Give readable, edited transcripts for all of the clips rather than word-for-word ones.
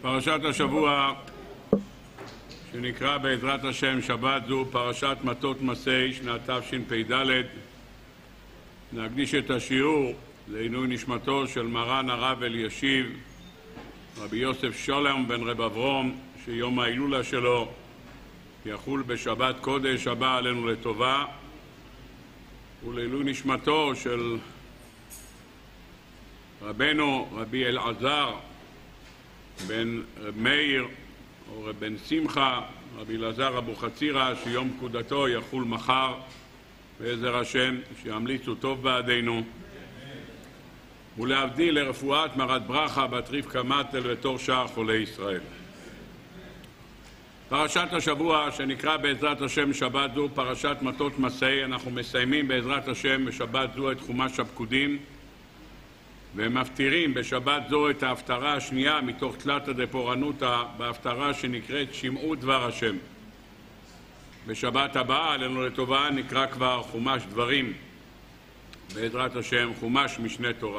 פרשת השבוע שנקרא בעזרת השם שבת זו פרשת מטות מסעי שנת תשפ"ד. נקדיש את השיעור לעילוי נשמתו של מרן הרב אלישיב רבי יוסף שולם בן רב אברום, שיום ההילולה שלו יחול בשבת קודש הבא עלינו לטובה, ולעילוי נשמתו של רבנו רבי אלעזר בן רב מאיר או רב בן שמחה רבי אלעזר אבוחצירא, שיום פקודתו יחול מחר בעזר השם, שימליצו טוב בעדינו, ולהבדיל לרפואת מרת ברכה בת רבקה מטל ותור שאר חולי ישראל. פרשת השבוע שנקרא בעזרת השם שבת זו פרשת מטות מסעי. אנחנו מסיימים בעזרת השם בשבת זו את חומש הפקודים, ומפטירים בשבת זו את ההפטרה השנייה מתוך תלתא דפורענותא, בהפטרה שנקראת שמעו דבר השם. בשבת הבאה עלינו לטובה נקרא כבר חומש דברים, בעזרת השם חומש משנה תורה.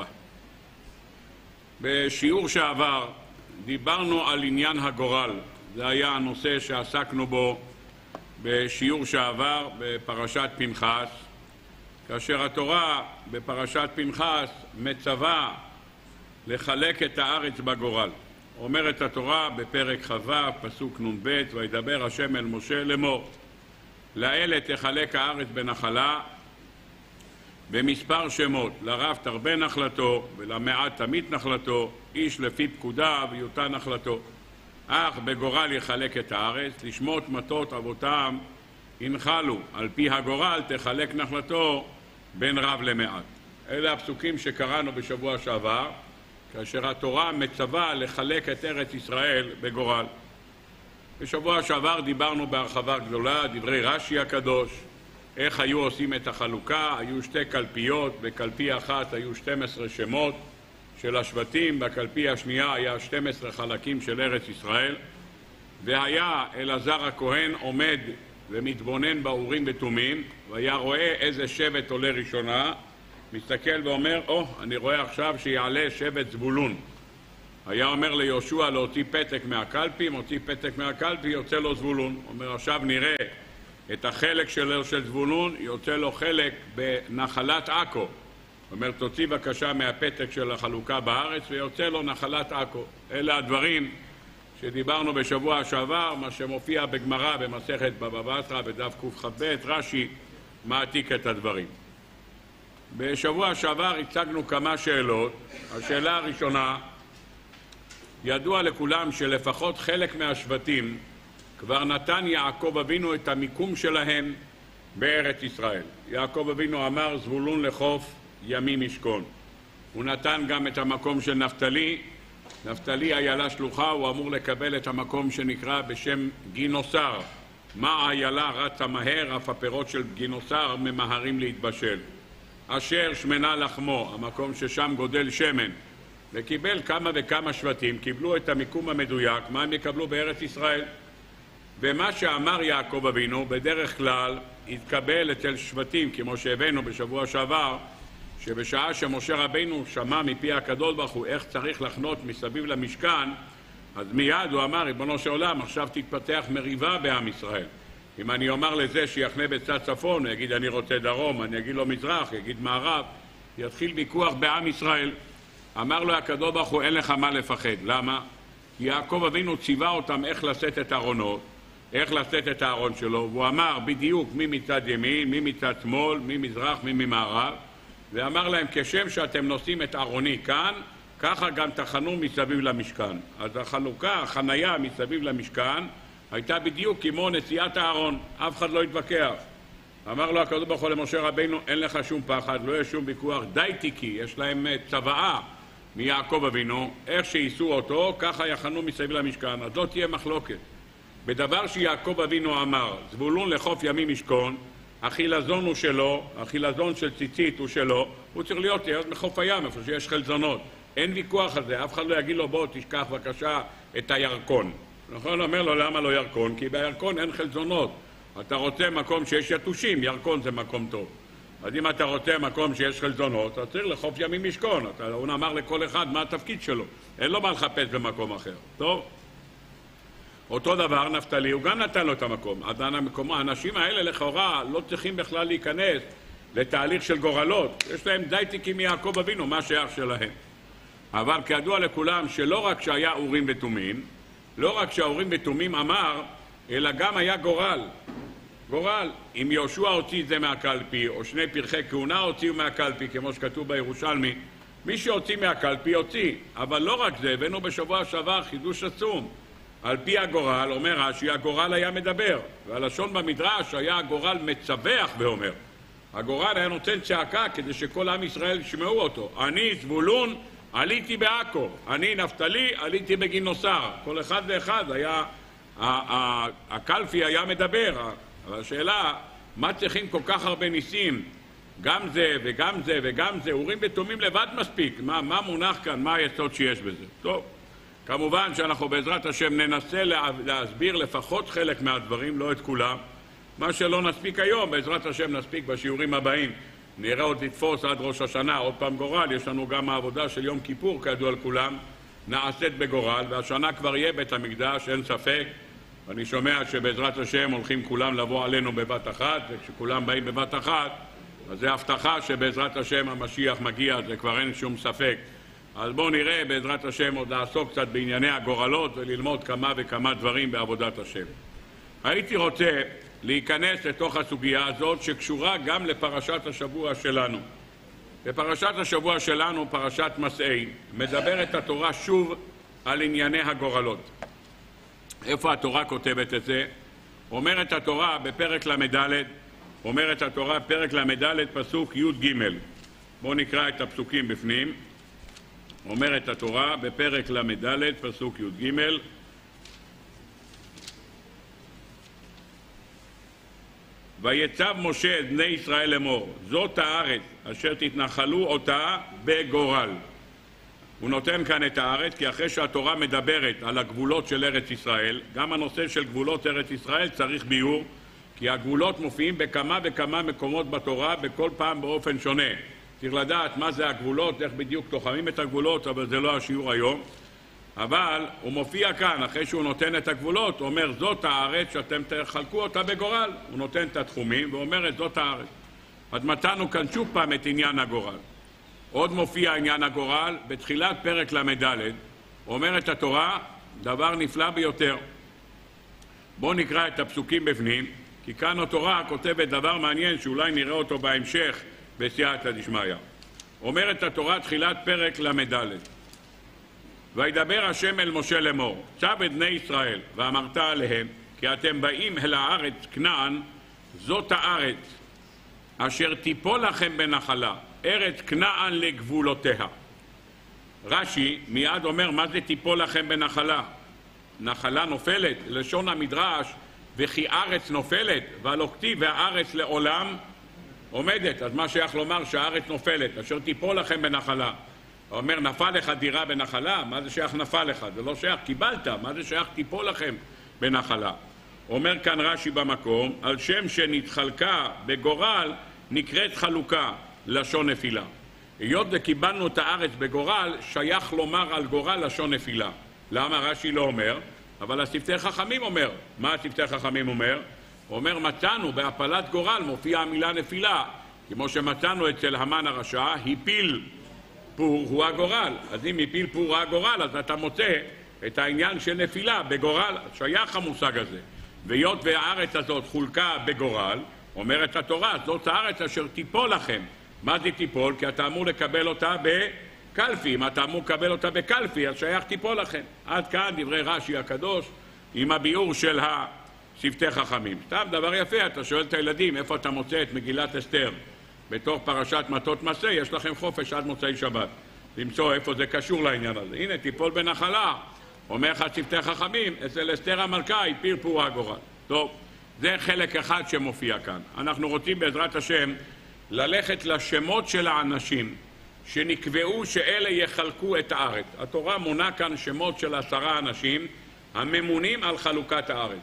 בשיעור שעבר דיברנו על עניין הגורל. זה היה הנושא שעסקנו בו בשיעור שעבר בפרשת פנחס, כאשר התורה בפרשת פנחס מצווה לחלק את הארץ בגורל. אומרת התורה בפרק כ"ו פסוק נ"ב, וידבר השם אל משה לאמור, לאלה תחלק הארץ בנחלה במספר שמות, לרב תרבה נחלתו ולמעט תמית נחלתו, איש לפי פקודיו יותן נחלתו. אך בגורל יחלק את הארץ, לשמות מטות אבותם ינחלו, על פי הגורל תחלק נחלתו בין רב למעט. אלה הפסוקים שקראנו בשבוע שעבר, כאשר התורה מצווה לחלק את ארץ ישראל בגורל. בשבוע שעבר דיברנו בהרחבה גדולה, דברי רש"י הקדוש, איך היו עושים את החלוקה. היו שתי קלפיות, בקלפי אחת היו 12 שמות של השבטים, בקלפי השנייה היה 12 חלקים של ארץ ישראל, והיה אלעזר הכהן עומד ומתבונן באורים ותומים, והיה רואה איזה שבט עולה ראשונה, מסתכל ואומר, אני רואה עכשיו שיעלה שבט זבולון. היה אומר ליהושע להוציא פתק מהקלפי, מוציא פתק מהקלפי, יוצא לו זבולון. אומר, עכשיו נראה את החלק של זבולון, יוצא לו חלק בנחלת עכו. אומר, תוציא בבקשה מהפתק של החלוקה בארץ, ויוצא לו נחלת עכו. אלה הדברים שדיברנו בשבוע שעבר, מה שמופיע בגמרא במסכת בבא בתרא בדף קכ"ב, רש"י מעתיק את הדברים. בשבוע שעבר הצגנו כמה שאלות. השאלה הראשונה, ידוע לכולם שלפחות חלק מהשבטים כבר נתן יעקב אבינו את המיקום שלהם בארץ ישראל. יעקב אבינו אמר זבולון לחוף ימים ישכון. הוא נתן גם את המקום של נפתלי. נפתלי איילה שלוחה, הוא אמור לקבל את המקום שנקרא בשם גינוסר. מה איילה רצה מהר, אף הפירות של גינוסר ממהרים להתבשל. אשר שמנה לחמו, המקום ששם גודל שמן. וקיבל כמה וכמה שבטים, קיבלו את המיקום המדויק, מה הם יקבלו בארץ ישראל. ומה שאמר יעקב אבינו בדרך כלל התקבל אצל שבטים, כמו שהבאנו בשבוע שעבר, שבשעה שמשה רבינו שמע מפי הקדוש ברוך הוא איך צריך לחנות מסביב למשכן, אז מיד הוא אמר, ריבונו של עולם, עכשיו תתפתח מריבה בעם ישראל. אם אני אומר לזה שיחנה בצד צפון, הוא יגיד אני רוצה דרום, אני אגיד לו מזרח, יגיד מערב, יתחיל ויכוח בעם ישראל. אמר לו הקדוש ברוך הוא, אין לך מה לפחד. למה? כי יעקב אבינו ציווה אותם איך לשאת את הארונות, איך לשאת את הארון שלו, והוא אמר בדיוק מי מצד ימין, מי מצד שמאל, מי מזרח, מי ממערב, ואמר להם, כשם שאתם נושאים את ארוני כאן, ככה גם תחנו מסביב למשכן. אז החלוקה, החנייה מסביב למשכן, הייתה בדיוק כמו נשיאת הארון, אף אחד לא התווכח. אמר לו הקדוש ברוך הוא למשה רבינו, אין לך שום פחד, לא יש שום ויכוח, די תיקי, יש להם צוואה מיעקב אבינו, איך שייסו אותו, ככה יחנו מסביב למשכן, אז לא תהיה מחלוקת. בדבר שיעקב אבינו אמר, זבולון לחוף ימים ישכון, החילזון הוא שלו, החילזון של ציצית הוא שלו, הוא צריך להיות מחוף הים, איפה שיש חלזונות. אין ויכוח על זה, אף אחד לא יגיד לו בוא תשכח בבקשה את הירקון. נכון? אומר לו למה לא ירקון? כי בירקון אין חלזונות. אתה רוצה מקום שיש יתושים, ירקון זה מקום טוב. אז אם אתה רוצה מקום שיש חלזונות, אתה צריך לחוף ימים ישכון. הוא אמר לכל אחד מה התפקיד שלו. אין לו מה לחפש במקום אחר. טוב? אותו דבר נפתלי, הוא גם נתן לו את המקום. האנשים האלה לכאורה לא צריכים בכלל להיכנס לתהליך של גורלות. יש להם די תיקים מיעקב אבינו, מה שייך שלהם. אבל כידוע לכולם שלא רק שהיה אורים ותומים, לא רק שהאורים ותומים אמר, אלא גם היה גורל. גורל, אם יהושע הוציא את זה מהקלפי, או שני פרחי כהונה הוציאו מהקלפי, כמו שכתוב בירושלמי, מי שהוציא מהקלפי הוציא. אבל לא רק זה, הבאנו בשבוע שעבר חידוש עצום. על פי הגורל, אומר רש"י, הגורל היה מדבר. והלשון במדרש היה הגורל מצווח ואומר. הגורל היה נותן צעקה כדי שכל עם ישראל ישמעו אותו. אני זבולון, עליתי בעכו. אני נפתלי, עליתי בגינוסר. כל אחד ואחד היה, הקלפי היה מדבר. אבל השאלה, מה צריכים כל כך הרבה ניסים? גם זה וגם זה וגם זה. אורים ותומים לבד מספיק. מה מונח כאן? מה היסוד שיש בזה? טוב. כמובן שאנחנו בעזרת השם ננסה להסביר לפחות חלק מהדברים, לא את כולם. מה שלא נספיק היום, בעזרת השם נספיק בשיעורים הבאים. נראה עוד לתפוס עד ראש השנה, עוד פעם גורל. יש לנו גם העבודה של יום כיפור, כידוע לכולם, נעשית בגורל, והשנה כבר יהיה בית המקדש, אין ספק. ואני שומע שבעזרת השם הולכים כולם לבוא עלינו בבת אחת, וכשכולם באים בבת אחת, אז זה הבטחה שבעזרת השם המשיח מגיע, זה כבר אין שום ספק. אז בואו נראה בעזרת השם עוד לעסוק קצת בענייני הגורלות וללמוד כמה וכמה דברים בעבודת השם. הייתי רוצה להיכנס לתוך הסוגיה הזאת שקשורה גם לפרשת השבוע שלנו. בפרשת השבוע שלנו, פרשת מסעי, מדברת התורה שוב על ענייני הגורלות. איפה התורה כותבת את זה? אומרת התורה בפרק למד', אומרת התורה פרק למד' פסוק י' ג'. בואו נקרא את הפסוקים בפנים. אומרת התורה בפרק למד' פסוק י' ג' ויצב משה את בני ישראל לאמור, זאת הארץ אשר תתנחלו אותה בגורל. הוא נותן כאן את הארץ, כי אחרי שהתורה מדברת על הגבולות של ארץ ישראל, גם הנושא של גבולות ארץ ישראל צריך ביור, כי הגבולות מופיעים בכמה וכמה מקומות בתורה, בכל פעם באופן שונה. צריך לדעת מה זה הגבולות, איך בדיוק תוחמים את הגבולות, אבל זה לא השיעור היום. אבל הוא מופיע כאן, אחרי שהוא נותן את הגבולות, הוא אומר, זאת הארץ שאתם תחלקו אותה בגורל. הוא נותן את התחומים ואומר, זאת הארץ. אז מצאנו כאן שוב פעם את עניין הגורל. עוד מופיע עניין הגורל, בתחילת פרק למד' אומרת התורה, דבר נפלא ביותר. בואו נקרא את הפסוקים בפנים, כי כאן התורה כותבת דבר מעניין שאולי נראה אותו בהמשך בסייעתא דשמיא. אומרת התורה תחילת פרק למד' וידבר השם אל משה לאמור, צו את בני ישראל ואמרת עליהם, כי אתם באים אל הארץ כנען, זאת הארץ אשר תיפול לכם בנחלה, ארץ כנען לגבולותיה. רש"י מיד אומר, מה זה תיפול לכם בנחלה? נחלה נופלת, לשון המדרש, וכי ארץ נופלת, והלא כתיב והארץ לעולם עומדת. אז מה שייך לומר שהארץ נופלת, אשר תיפול לכם בנחלה? הוא אומר, נפל לך דירה בנחלה? מה זה שייך נפל לך? זה לא שייך, קיבלת. מה זה שייך תיפול לכם בנחלה? אומר כאן רש"י במקום, על שם שנתחלקה בגורל נקראת חלוקה, לשון נפילה. היות וקיבלנו את הארץ בגורל, שייך לומר על גורל לשון נפילה. למה רש"י לא אומר? אבל השפתי חכמים אומר. מה השפתי חכמים אומר? הוא אומר, מצאנו בהפלת גורל מופיעה המילה נפילה. כמו שמצאנו אצל המן הרשע, הפיל פור הוא הגורל. אז אם הפיל פור הוא הגורל, אז אתה מוצא את העניין של נפילה בגורל. שייך המושג הזה. והיות והארץ הזאת חולקה בגורל, אומרת התורה, זאת הארץ אשר תיפול לכם. מה זה תיפול? כי אתה אמור לקבל אותה בקלפי. אם אתה אמור לקבל אותה בקלפי, אז שייך תיפול לכם. עד כאן דברי רש"י הקדוש עם הביאור של השפתי חכמים. סתם דבר יפה, אתה שואל את הילדים איפה אתה מוצא את מגילת אסתר. בתוך פרשת מטות מסע יש לכם חופש עד מוצאי שבת. למצוא איפה זה קשור לעניין הזה. הנה, תיפול בנחלה. אומר לך שפתי חכמים, אצל אסתר המלכה הפיל פור הגורל. טוב, זה חלק אחד שמופיע כאן. אנחנו רוצים בעזרת השם ללכת לשמות של האנשים שנקבעו שאלה יחלקו את הארץ. התורה מונה כאן שמות של 10 אנשים הממונים על חלוקת הארץ.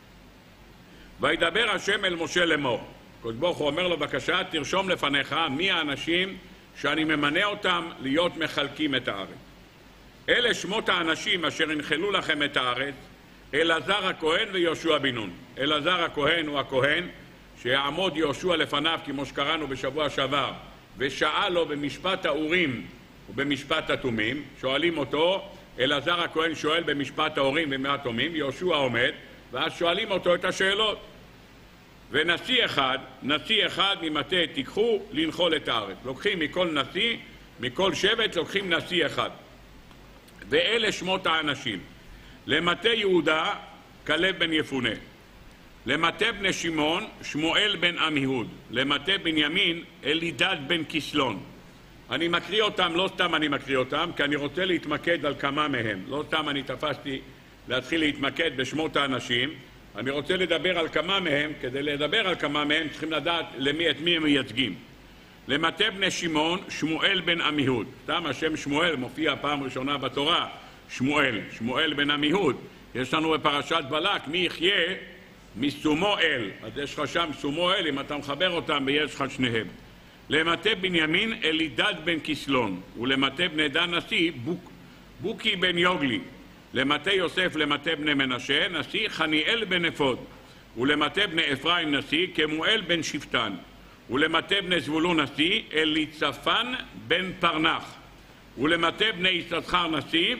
וידבר השם אל משה לאמור. הקדוש ברוך הוא אומר לו, בבקשה, תרשום לפניך מי האנשים שאני ממנה אותם להיות מחלקים את הארץ. אלה שמות האנשים אשר ינחלו לכם את הארץ, אלעזר הכהן ויהושע בן נון. אלעזר הכהן הוא הכהן שיעמוד יהושע לפניו, כמו שקראנו בשבוע שעבר, ושאל לו במשפט האורים ובמשפט התומים. שואלים אותו, אלעזר הכהן שואל במשפט האורים ובמשפט יהושע עומד, ואז שואלים אותו את השאלות. ונשיא אחד ממטה תיקחו לנחול את הארץ. לוקחים מכל נשיא, מכל שבט לוקחים נשיא אחד. ואלה שמות האנשים: למטה יהודה כלב בן יפונה, למטה בני שמעון שמואל בן עמיהוד, למטה בנימין אלידד בן כסלון. אני מקריא אותם, לא סתם אני מקריא אותם, כי אני רוצה להתמקד על כמה מהם. לא סתם אני תפסתי להתחיל להתמקד בשמות האנשים, אני רוצה לדבר על כמה מהם. כדי לדבר על כמה מהם צריכים לדעת את מי הם מייצגים. למטה בני שמעון שמואל בן עמיהוד. סתם השם שמואל מופיע פעם ראשונה בתורה, שמואל בן עמיהוד. יש לנו בפרשת בלק, מי יחיה מסומו אל. אז יש לך שם סומו אל, אם אתה מחבר אותם ויש לך שניהם. למטה בנימין אלידד בן כסלון, ולמטה בני דן נשיא בוקי בן יוגלי. למטה יוסף למטה בני מנשה נשיא חניאל בן אפוד, ולמטה בני אפרים נשיא כמואל בן שפטן, ולמטה בני זבולון נשיא אליצפן בן פרנח, ולמטה בני יששכר נשיא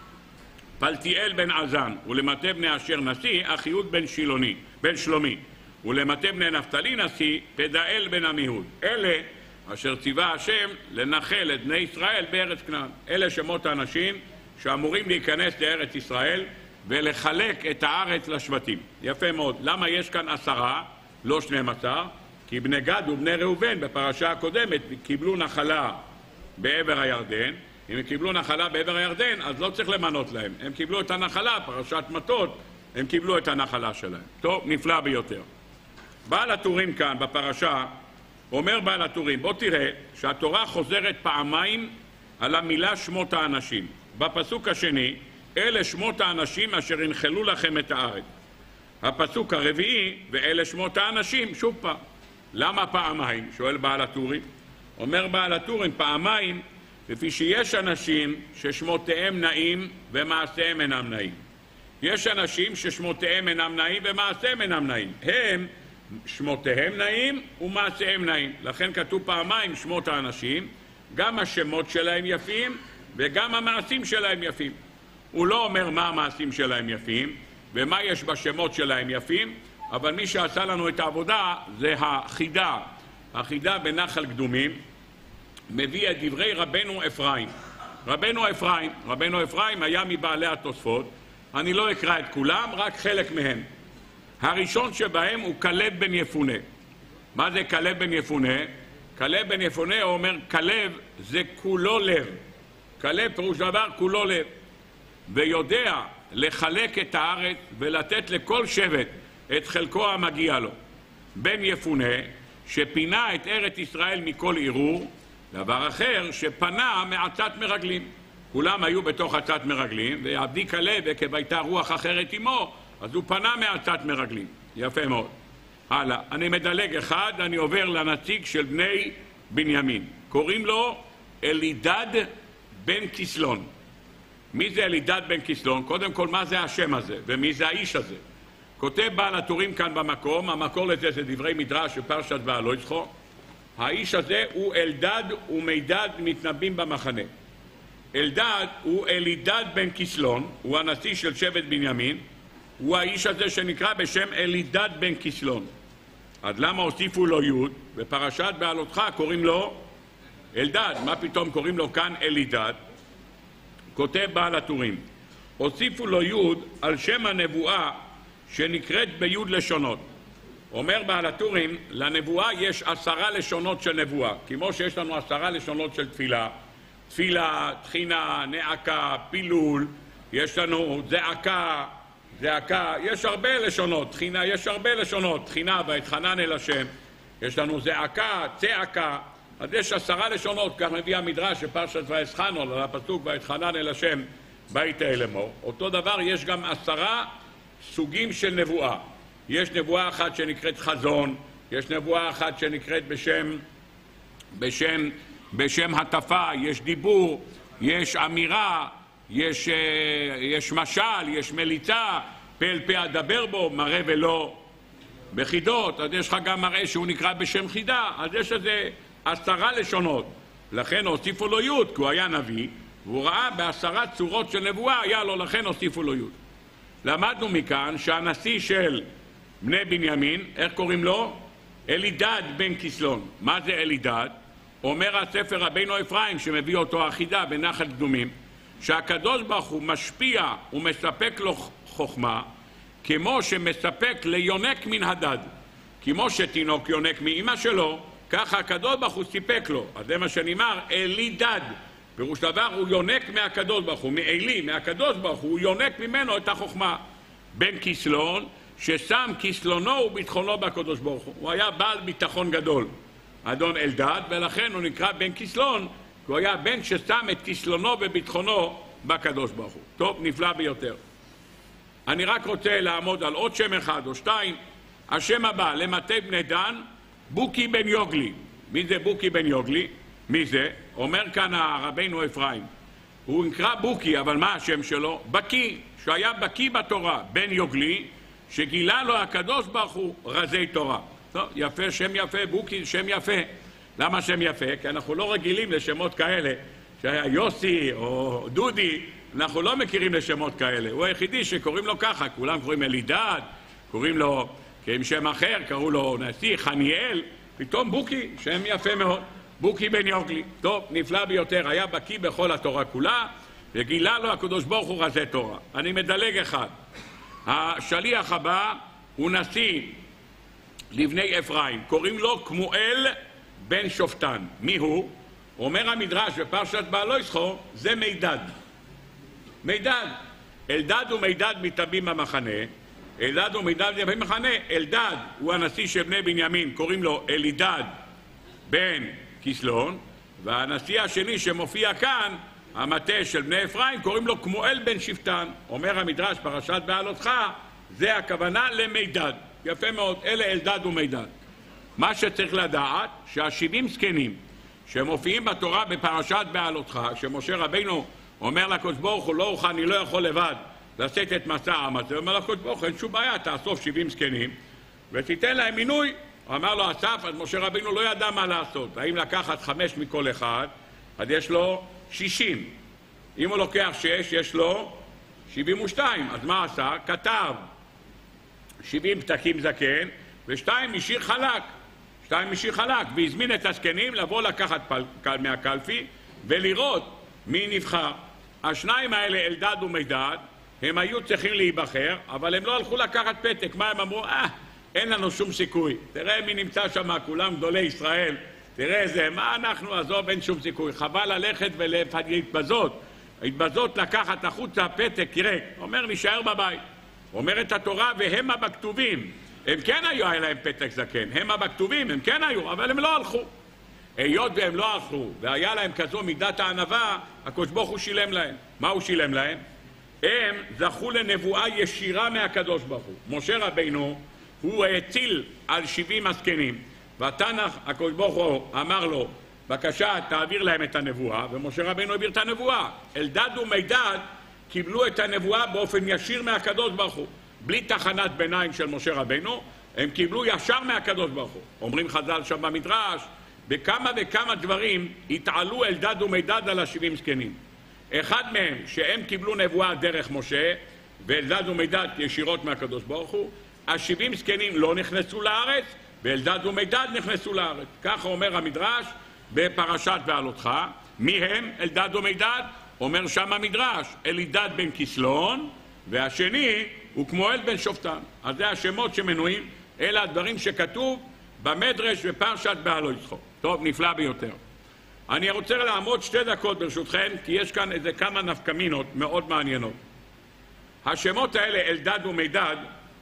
פלטיאל בן עזן, ולמטה בני אשר נשיא אחיהוד בן שלומי, ולמטה בני נפתלי נשיא פדאל בן עמיהוד. אלה אשר ציווה השם לנחל את בני ישראל בארץ כנען. אלה שמות האנשים שאמורים להיכנס לארץ ישראל ולחלק את הארץ לשבטים. יפה מאוד. למה יש כאן 10, לא 12? כי בני גד ובני ראובן בפרשה הקודמת קיבלו נחלה בעבר הירדן. אם הם קיבלו נחלה בעבר הירדן, אז לא צריך למנות להם. הם קיבלו את הנחלה, פרשת מטות, הם קיבלו את הנחלה שלהם. טוב, נפלא ביותר. בעל הטורים כאן בפרשה אומר בעל הטורים, בוא תראה שהתורה חוזרת פעמיים על המילה שמות האנשים. בפסוק השני, אלה שמות האנשים אשר ינחלו לכם את הארץ. הפסוק הרביעי, ואלה שמות האנשים, שוב פעם. למה פעמיים? שואל בעל הטורים. אומר בעל הטורים, פעמיים, לפי שיש אנשים ששמותיהם נעים ומעשיהם אינם נעים. יש אנשים ששמותיהם אינם נעים ומעשיהם אינם נעים. הם שמותיהם נעים ומעשיהם נעים. לכן כתוב פעמיים שמות האנשים, גם השמות שלהם יפים וגם המעשים שלהם יפים. הוא לא אומר מה המעשים שלהם יפים ומה יש בשמות שלהם יפים, אבל מי שעשה לנו את העבודה זה החידה בנחל קדומים, מביא את דברי רבנו אפרים. רבנו אפרים היה מבעלי התוספות. אני לא אקרא את כולם, רק חלק מהם. הראשון שבהם הוא כלב בן יפונה. מה זה כלב בן יפונה? כלב בן יפונה אומר, כלב זה כולו לב. כלב פירוש דבר כולו לב. ויודע לחלק את הארץ ולתת לכל שבט את חלקו המגיע לו. בן יפונה שפינה את ארץ ישראל מכל ערעור, דבר אחר שפנה מעצת מרגלים. כולם היו בתוך עצת מרגלים, ועבדי כלב עקב הייתה רוח אחרת עמו, אז הוא פנה מעצת מרגלים. יפה מאוד. הלאה, אני מדלג אחד, אני עובר לנציג של בני בנימין. קוראים לו אלידד בן כסלון. מי זה אלידד בן כסלון? קודם כל, מה זה השם הזה? ומי זה האיש הזה? כותב בעל הטורים כאן במקום, המקור לזה זה דברי מדרש בפרשת בהלויזכו. האיש הזה הוא אלדד ומידד מתנבאים במחנה. אלדד הוא אלידד בן כסלון, הוא הנשיא של שבט בנימין, הוא האיש הזה שנקרא בשם אלידד בן כסלון. אז למה הוסיפו לו יוד? בפרשת בעלותך קוראים לו אלדד. מה פתאום קוראים לו כאן אלידד? כותב בעל הטורים, הוסיפו לו יוד על שם הנבואה שנקראת ביוד לשונות. אומר בעל הטורים, לנבואה יש 10 לשונות של נבואה, כמו שיש לנו 10 לשונות של תפילה, תחינה, נעקה, פילול, יש לנו זעקה, יש הרבה לשונות, תחינה, יש הרבה לשונות, תחינה והתחנן אל השם, יש לנו זעקה, צעקה, אז יש 10 לשונות, כך מביא המדרש שפרשת ויסחנו, על הפסוק והתחנן אל השם בית אל אמור. אותו דבר יש גם 10 סוגים של נבואה. יש נבואה אחת שנקראת חזון, יש נבואה אחת שנקראת בשם הטפה, יש דיבור, יש אמירה, יש משל, יש מליצה, פה אל פה אדבר בו, מראה ולא בחידות. אז יש לך גם מראה שהוא נקרא בשם חידה, אז יש איזה 10 לשונות. לכן הוסיפו לו י', כי הוא היה נביא, והוא ראה ב10 צורות של נבואה, היה לו, לכן הוסיפו לו י'. למדנו מכאן שהנשיא של בני בנימין, איך קוראים לו? אלידד בן כסלון. מה זה אלידד? אומר הספר רבינו אפרים, שמביא אותו החידה בנחל קדומים, שהקדוש ברוך הוא משפיע ומספק לו חוכמה, כמו שמספק ליונק מן הדד. כמו שתינוק יונק מאמא שלו, ככה הקדוש ברוך הוא סיפק לו. אז זה מה שנאמר, אלידד. פירוש דבר, הוא יונק מהקדוש ברוך הוא, מאלי, מהקדוש ברוך הוא, הוא יונק ממנו את החוכמה. בן כסלון, ששם כסלונו וביטחונו בקדוש ברוך הוא. הוא היה בעל ביטחון גדול, אדון אלדד, ולכן הוא נקרא בן כסלון, כי הוא היה בן ששם את כסלונו וביטחונו בקדוש ברוך הוא. טוב, נפלא ביותר. אני רק רוצה לעמוד על עוד שם אחד או שתיים. השם הבא, למטה בני דן, בוקי בן יוגלי. מי זה בוקי בן יוגלי? מי זה? אומר כאן הרבינו אפרים. הוא נקרא בוקי, אבל מה השם שלו? בקי, שהיה בקי בתורה. בן יוגלי, שגילה לו הקדוש ברוך הוא רזי תורה. טוב, יפה, שם יפה, בוקי, שם יפה. למה שם יפה? כי אנחנו לא רגילים לשמות כאלה. שהיה יוסי או דודי, אנחנו לא מכירים לשמות כאלה. הוא היחידי שקוראים לו ככה. כולם קוראים אלידד, קוראים לו עם שם אחר, קראו לו נשיא, חניאל. פתאום בוקי, שם יפה מאוד. בוקי בן יוגלי. טוב, נפלא ביותר. היה בקי בכל התורה כולה, וגילה לו הקדוש ברוך הוא רזי תורה. אני מדלג אחד. השליח הבא הוא נשיא לבני אפרים. קוראים לו כמואל בן שופטן. מי הוא? אומר המדרש בפרשת בעלו ישחו, זה מידד. מידד. אלדד ומידד מתאבים במחנה. אלדד ומידד מתאבים במחנה. אלדד הוא הנשיא של בני בנימין, קוראים לו אלידד בן כסלון, והנשיא השני שמופיע כאן, המטה של בני אפרים, קוראים לו כמואל בן שפטן. אומר המדרש פרשת בעלותך, זה הכוונה למידד. יפה מאוד, אלה אלדד ומידד. מה שצריך לדעת, שה70 זקנים שמופיעים בתורה בפרשת בעלותך, שמשה רבינו אומר לקדוש ברוך הוא, לא אוכל, אני לא יכול לבד לשאת את מסע העם הזה, אומר לקדוש ברוך הוא, אין שום בעיה, תאסוף 70 זקנים ותיתן להם מינוי. אמר לו אסף, אז משה רבינו לא ידע מה לעשות, האם לקחת 5 מכל אחד, אז יש לו 60. אם הוא לוקח 6, יש לו 72. אז מה עשה? כתב 70 פתקים זקן, ו2 משאיר חלק. 2 משאיר חלק, והזמין את הזקנים לבוא לקחת מהקלפי ולראות מי נבחר. השניים האלה, אלדד ומידד, הם היו צריכים להיבחר, אבל הם לא הלכו לקחת פתק. מה הם אמרו? אין לנו שום סיכוי. תראה מי נמצא שם, כולם גדולי ישראל. תראה איזה, מה אנחנו, עזוב, אין שום סיכוי. חבל ללכת ולהתבזות. התבזות לקחת החוצה פתק, תראה. אומר, נשאר בבית. אומרת התורה, והמה בכתובים. הם כן היו, היה להם פתק זקן. המה בכתובים, הם כן היו, אבל הם לא הלכו. היות והם לא הלכו, והיה להם כזו מידת הענווה, הקדוש ברוך הוא שילם להם. מה הוא שילם להם? הם זכו לנבואה ישירה מהקדוש ברוך הוא. משה רבינו, הוא הציל על 70 הזקנים, והתנ"ך, הקדוש ברוך הוא אמר לו, בבקשה, תעביר להם את הנבואה, ומשה רבינו העביר את הנבואה. אלדד ומידד קיבלו את הנבואה באופן ישיר מהקדוש ברוך הוא. בלי תחנת ביניים של משה רבינו, הם קיבלו ישר מהקדוש ברוך הוא. אומרים חז"ל שם במדרש, בכמה וכמה דברים התעלו אלדד ומידד על 70 זקנים. אחד מהם, שהם קיבלו נבואה דרך משה, ואלדד ומידד ישירות מהקדוש ברוך הוא, 70 זקנים לא נכנסו לארץ, ואלדד ומידד נכנסו לארץ. ככה אומר המדרש בפרשת בעלותך. מי הם אלדד ומידד? אומר שם המדרש, אלידד בן כסלון, והשני הוא כמואל בן שופטן. אז זה השמות שמנויים, אלה הדברים שכתוב במדרש בפרשת בעלותך. טוב, נפלא ביותר. אני רוצה לעמוד 2 דקות ברשותכם, כי יש כאן איזה כמה נפקמינות מאוד מעניינות. השמות האלה, אלדד ומידד,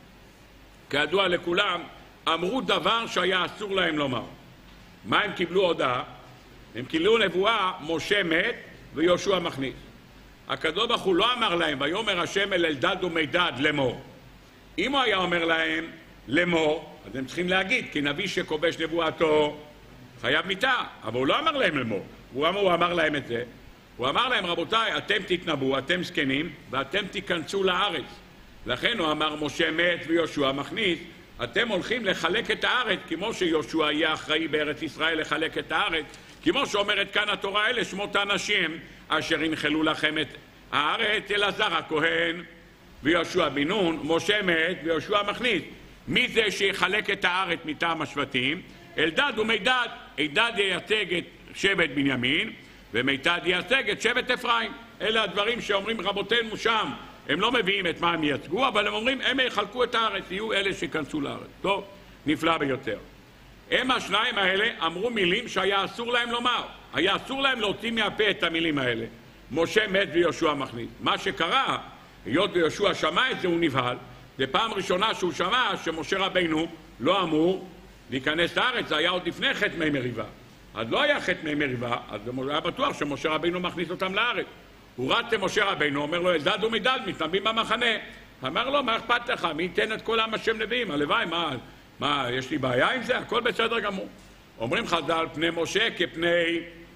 כידוע לכולם, אמרו דבר שהיה אסור להם לומר. מה הם קיבלו הודעה? הם קיבלו נבואה, משה מת ויהושע מכניס. הקדוש ברוך הוא לא אמר להם, ויאמר השם אל אלדד ומידד לאמור. אם הוא היה אומר להם לאמור, אז הם צריכים להגיד, כי נביא שכובש נבואתו חייב מיתה, אבל הוא לא אמר להם לאמור. הוא אמר להם את זה. הוא אמר להם, רבותיי, אתם תתנבאו, אתם זקנים, ואתם תיכנסו לארץ. לכן הוא אמר משה מת ויהושע מכניס. אתם הולכים לחלק את הארץ, כמו שיהושע יהיה אחראי בארץ ישראל לחלק את הארץ, כמו שאומרת כאן התורה, אלה שמות האנשים אשר ינחלו לכם את הארץ, אלעזר הכהן ויהושע בן נון. משה מת ויהושע מכניס. מי זה שיחלק את הארץ מטעם השבטים? אלדד ומידד. אלדד ייצג את שבט בנימין ומידד ייצג את שבט אפרים. אלה הדברים שאומרים רבותינו שם. הם לא מביאים את מה הם ייצגו, אבל הם אומרים הם יחלקו את הארץ, יהיו אלה שכנסו לארץ. טוב, נפלא ביותר. הם השניים האלה אמרו מילים שהיה אסור להם לומר. היה אסור להם להוציא מהפה את המילים האלה. משה מת ויהושע מכניס. מה שקרה, היות ויהושע שמע את זה, הוא נבהל. זה פעם ראשונה שהוא שמע שמשה רבינו לא אמור להיכנס לארץ. זה היה עוד לפני חטא מי מריבה. אז לא היה חטא מי מריבה, אז היה בטוח שמשה רבינו מכניס אותם לארץ. הוא רץ למשה רבינו, אומר לו, אלדד ומידד מתנבאים במחנה. אמר לו, מה אכפת לך? מי ייתן את כל העם השם נביאים? הלוואי, מה, יש לי בעיה עם זה? הכל בסדר גמור. אומרים חז"ל, פני משה כפני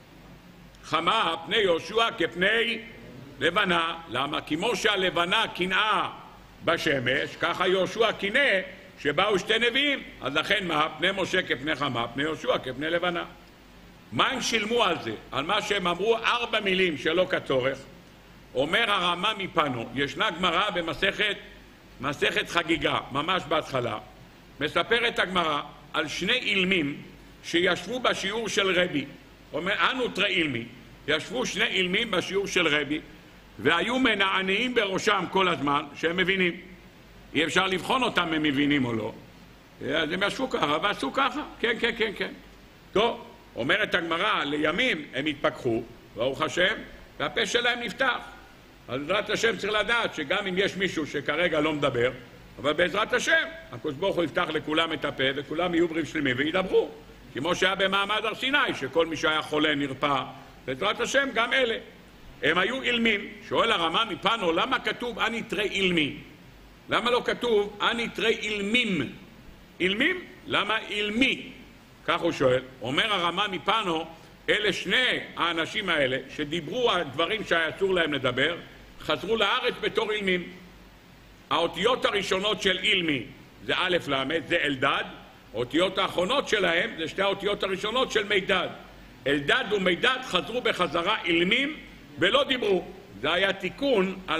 חמה, פני יהושע כפני לבנה. למה? כמו שהלבנה קנאה בשמש, ככה יהושע קנא שבאו שתי נביאים. אז לכן מה? פני משה כפני חמה, פני יהושע כפני לבנה. מה הם שילמו על זה? על מה שהם אמרו 4 מילים שלא כצורך. אומר הרמ"א מפנו, ישנה גמרא במסכת חגיגה, ממש בהתחלה. מספרת הגמרא על 2 אילמים שישבו בשיעור של רבי. אומר, אנו תרי אילמי. ישבו 2 אילמים בשיעור של רבי, והיו מנענעים בראשם כל הזמן שהם מבינים. אי אפשר לבחון אותם הם מבינים או לא. אז הם ישבו ככה ועשו ככה. כן, כן, כן, כן. טוב. אומרת הגמרא, לימים הם התפכחו, ברוך השם, והפה שלהם נפתח. אז בעזרת השם צריך לדעת שגם אם יש מישהו שכרגע לא מדבר, אבל בעזרת השם, הקדוש ברוך הוא יפתח לכולם את הפה, וכולם יהיו בריאים שלמים וידברו. כמו שהיה במעמד הר סיני, שכל מי שהיה חולה נרפא, בעזרת השם גם אלה. הם היו אילמים. שואל הרמ"א מפנו, למה כתוב אני תרי אילמי? למה לא כתוב אני תרי אילמים? אילמים? למה אילמי? כך הוא שואל. אומר הרמ"א מפנו, אלה 2 האנשים האלה שדיברו על דברים שהיה אסור להם לדבר, חזרו לארץ בתור אילמים. האותיות הראשונות של אילמי זה א' ל', זה אלדד. האותיות האחרונות שלהם זה 2 האותיות הראשונות של מידד. אלדד ומידד חזרו בחזרה אילמים ולא דיברו. זה היה תיקון על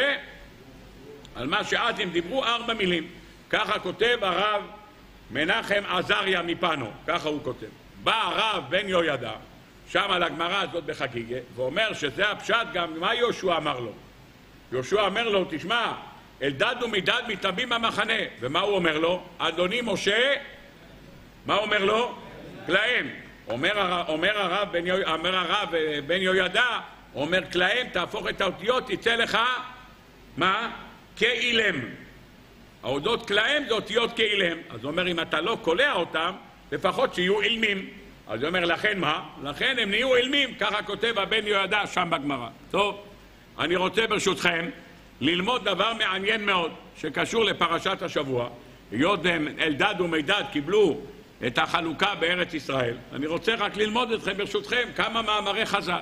מה שאז הם דיברו 4 מילים. ככה כותב הרב מנחם עזריה מפנו, ככה הוא כותב. בא הרב בן יהוידע, שם על הגמרא הזאת בחגיגה, ואומר שזה הפשט גם מה יהושע אמר לו. יהושע אומר לו, תשמע, אלדד ומידד מתנבאים במחנה. ומה הוא אומר לו? אדוני משה, מה אומר לו? כלאם. אומר הרב בן יהוידע, אומר כלאם, תהפוך את האותיות, יצא לך, מה? כאילם. האותיות כלאם זה אותיות כאילם. אז הוא אומר, אם אתה לא קולע אותם, לפחות שיהיו אילמים. אז הוא אומר, לכן מה? לכן הם נהיו אילמים. ככה כותב הבן יהוידע שם בגמרא. טוב, אני רוצה ברשותכם ללמוד דבר מעניין מאוד שקשור לפרשת השבוע. היות אלדד ומידד קיבלו את החלוקה בארץ ישראל, אני רוצה רק ללמוד אתכם ברשותכם כמה מאמרי חז"ל.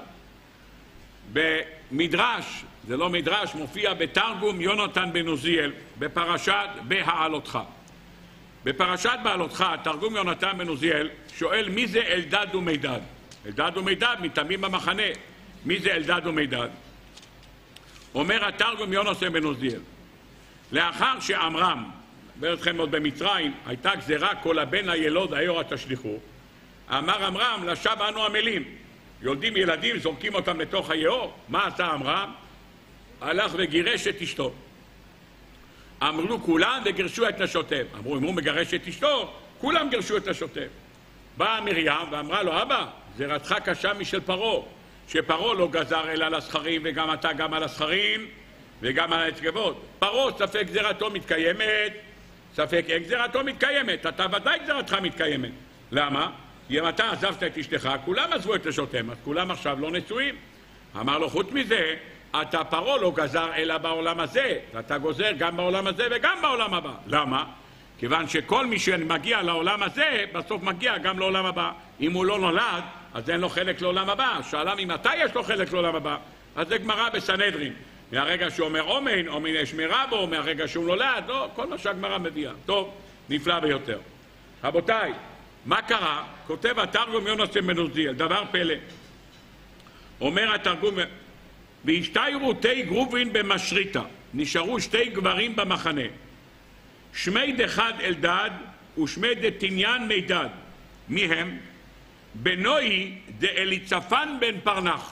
במדרש, זה לא מדרש, מופיע בתרגום יונתן בן עוזיאל בפרשת בהעלותך. בפרשת בהעלותך, תרגום יונתן בן עוזיאל שואל מי זה אלדד ומידד. אלדד ומידד מתאמים במחנה. מי זה אלדד ומידד? אומר התרגום יונתן בן עוזיאל, לאחר שעמרם, בארצכם עוד במצרים, הייתה גזירה כל הבן הילוד היורה תשליכו, אמר עמרם לשווא אנו עמלים. יולדים ילדים, זורקים אותם לתוך היאור. מה עשה עמרם? הלך וגירש את אשתו. אמרו כולם וגירשו את נשותיהם. אמרו, אם הוא מגרש את אשתו, כולם גירשו את נשותיהם. באה מרים ואמרה לו, אבא, גזירתך קשה משל פרעה, שפרעה לא גזר אלא על הזכרים, וגם אתה גם על הזכרים וגם על הנקבות. פרעה ספק גזירתו מתקיימת, ספק אין גזירתו מתקיימת. אתה ודאי גזירתך מתקיימת. למה? כי אם אתה עזבת את אשתך, כולם עזבו את נשותיהם, אז כולם עכשיו לא נשואים. אמר לו, חוץ מזה, אתה פרעה לא גזר אלא בעולם הזה, ואתה גוזר גם בעולם הזה וגם בעולם הבא. למה? כיוון שכל מי שמגיע לעולם הזה, בסוף מגיע גם לעולם הבא. אם הוא לא נולד, אז אין לו חלק לעולם הבא. שאלה ממתי יש לו חלק לעולם הבא? אז זה גמרא בסנהדרין. מהרגע שהוא אומר אומן, אומן יש מרבו, מהרגע שהוא נולד, לא, כל מה שהגמרא מביאה. טוב, נפלא ביותר. רבותיי, מה קרה? כותב התרגום יונתן בן עוזיאל, דבר פלא. אומר התרגום, והשתיירו תי גרובין במשריתה, נשארו שתי גברים במחנה. שמי דחד אלדד ושמי דתניין מידד. מי הם? בנוי דאליצפן בן פרנח.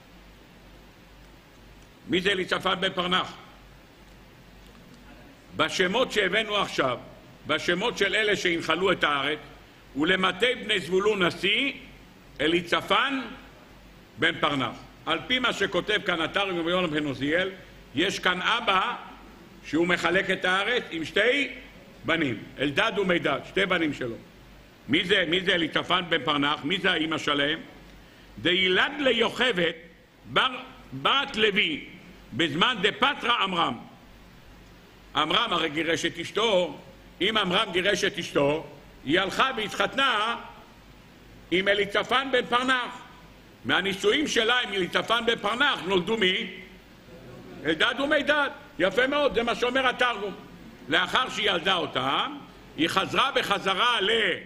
מי זה אליצפן בן פרנח? בשמות שהבאנו עכשיו, בשמות של אלה שהנחלו את הארץ, ולמטה בני זבולון נשיא, אליצפן בן פרנח. על פי מה שכותב כאן התרגום יונתן בן עוזיאל, יש כאן אבא שהוא מחלק את הארץ עם שתי בנים, אלדד ומידד, שתי בנים שלו. מי זה אליצפן בן פרנח? מי זה האמא שלהם? דילד ליוכבת בת לוי בזמן דפטרה עמרם. עמרם הרי גירש את אשתו. אם עמרם גירש את אשתו, היא הלכה והתחתנה עם אליצפן בן פרנח. מהנישואים שלה עם אליצפן בן פרנח נולדו מי? אלדד ומידד. יפה מאוד, זה מה שאומר התרגום. לאחר שהיא ילדה אותם, היא חזרה בחזרה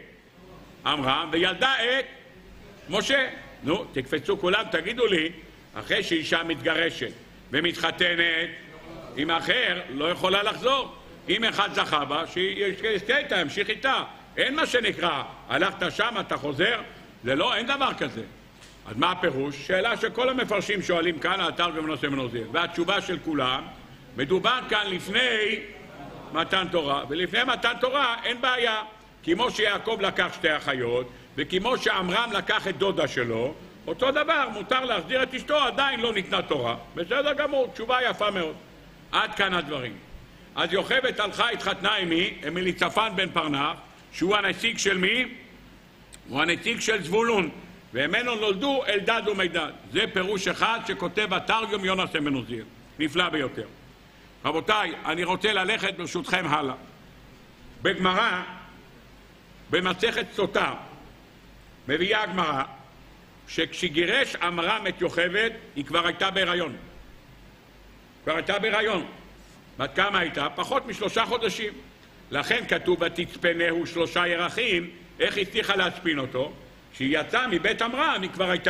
לעמרם וילדה את משה. נו, תקפצו כולם, תגידו לי, אחרי שאישה מתגרשת ומתחתנת עם אחר, לא יכולה לחזור. אם אחד זכה בה, שישתה איתה, ימשיך איתה. אין מה שנקרא, הלכת שם, אתה חוזר, זה לא, אין דבר כזה. אז מה הפירוש? שאלה שכל המפרשים שואלים כאן, התרגום יונתן בן עוזיאל. והתשובה של כולם, מדובר כאן לפני מתן תורה, ולפני מתן תורה אין בעיה. כמו שיעקב לקח שתי אחיות, וכמו שעמרם לקח את דודה שלו, אותו דבר, מותר להחזיר את אשתו, עדיין לא ניתנה תורה. בסדר גמור, תשובה יפה מאוד. עד כאן הדברים. אז יוכבת הלכה, התחתנה עם מי? עם אליצפן בן פרנח, שהוא הנציג של מי? הוא הנציג של זבולון, וממנו נולדו אלדד ומידד. זה פירוש אחד שכותב התרגום יונתן בן עוזיאל. נפלא ביותר. רבותיי, אני רוצה ללכת ברשותכם הלאה. בגמרא, במסכת סוטה, מביאה הגמרא, שכשגירש עמרם את יוכבת, היא כבר הייתה בהיריון. כבר הייתה בהיריון. בת כמה הייתה? פחות מ3 חודשים. לכן כתוב, ותצפנהו 3 ירחים. איך הצליחה להצפין אותו? כשהיא יצאה מבית עמרם, היא כבר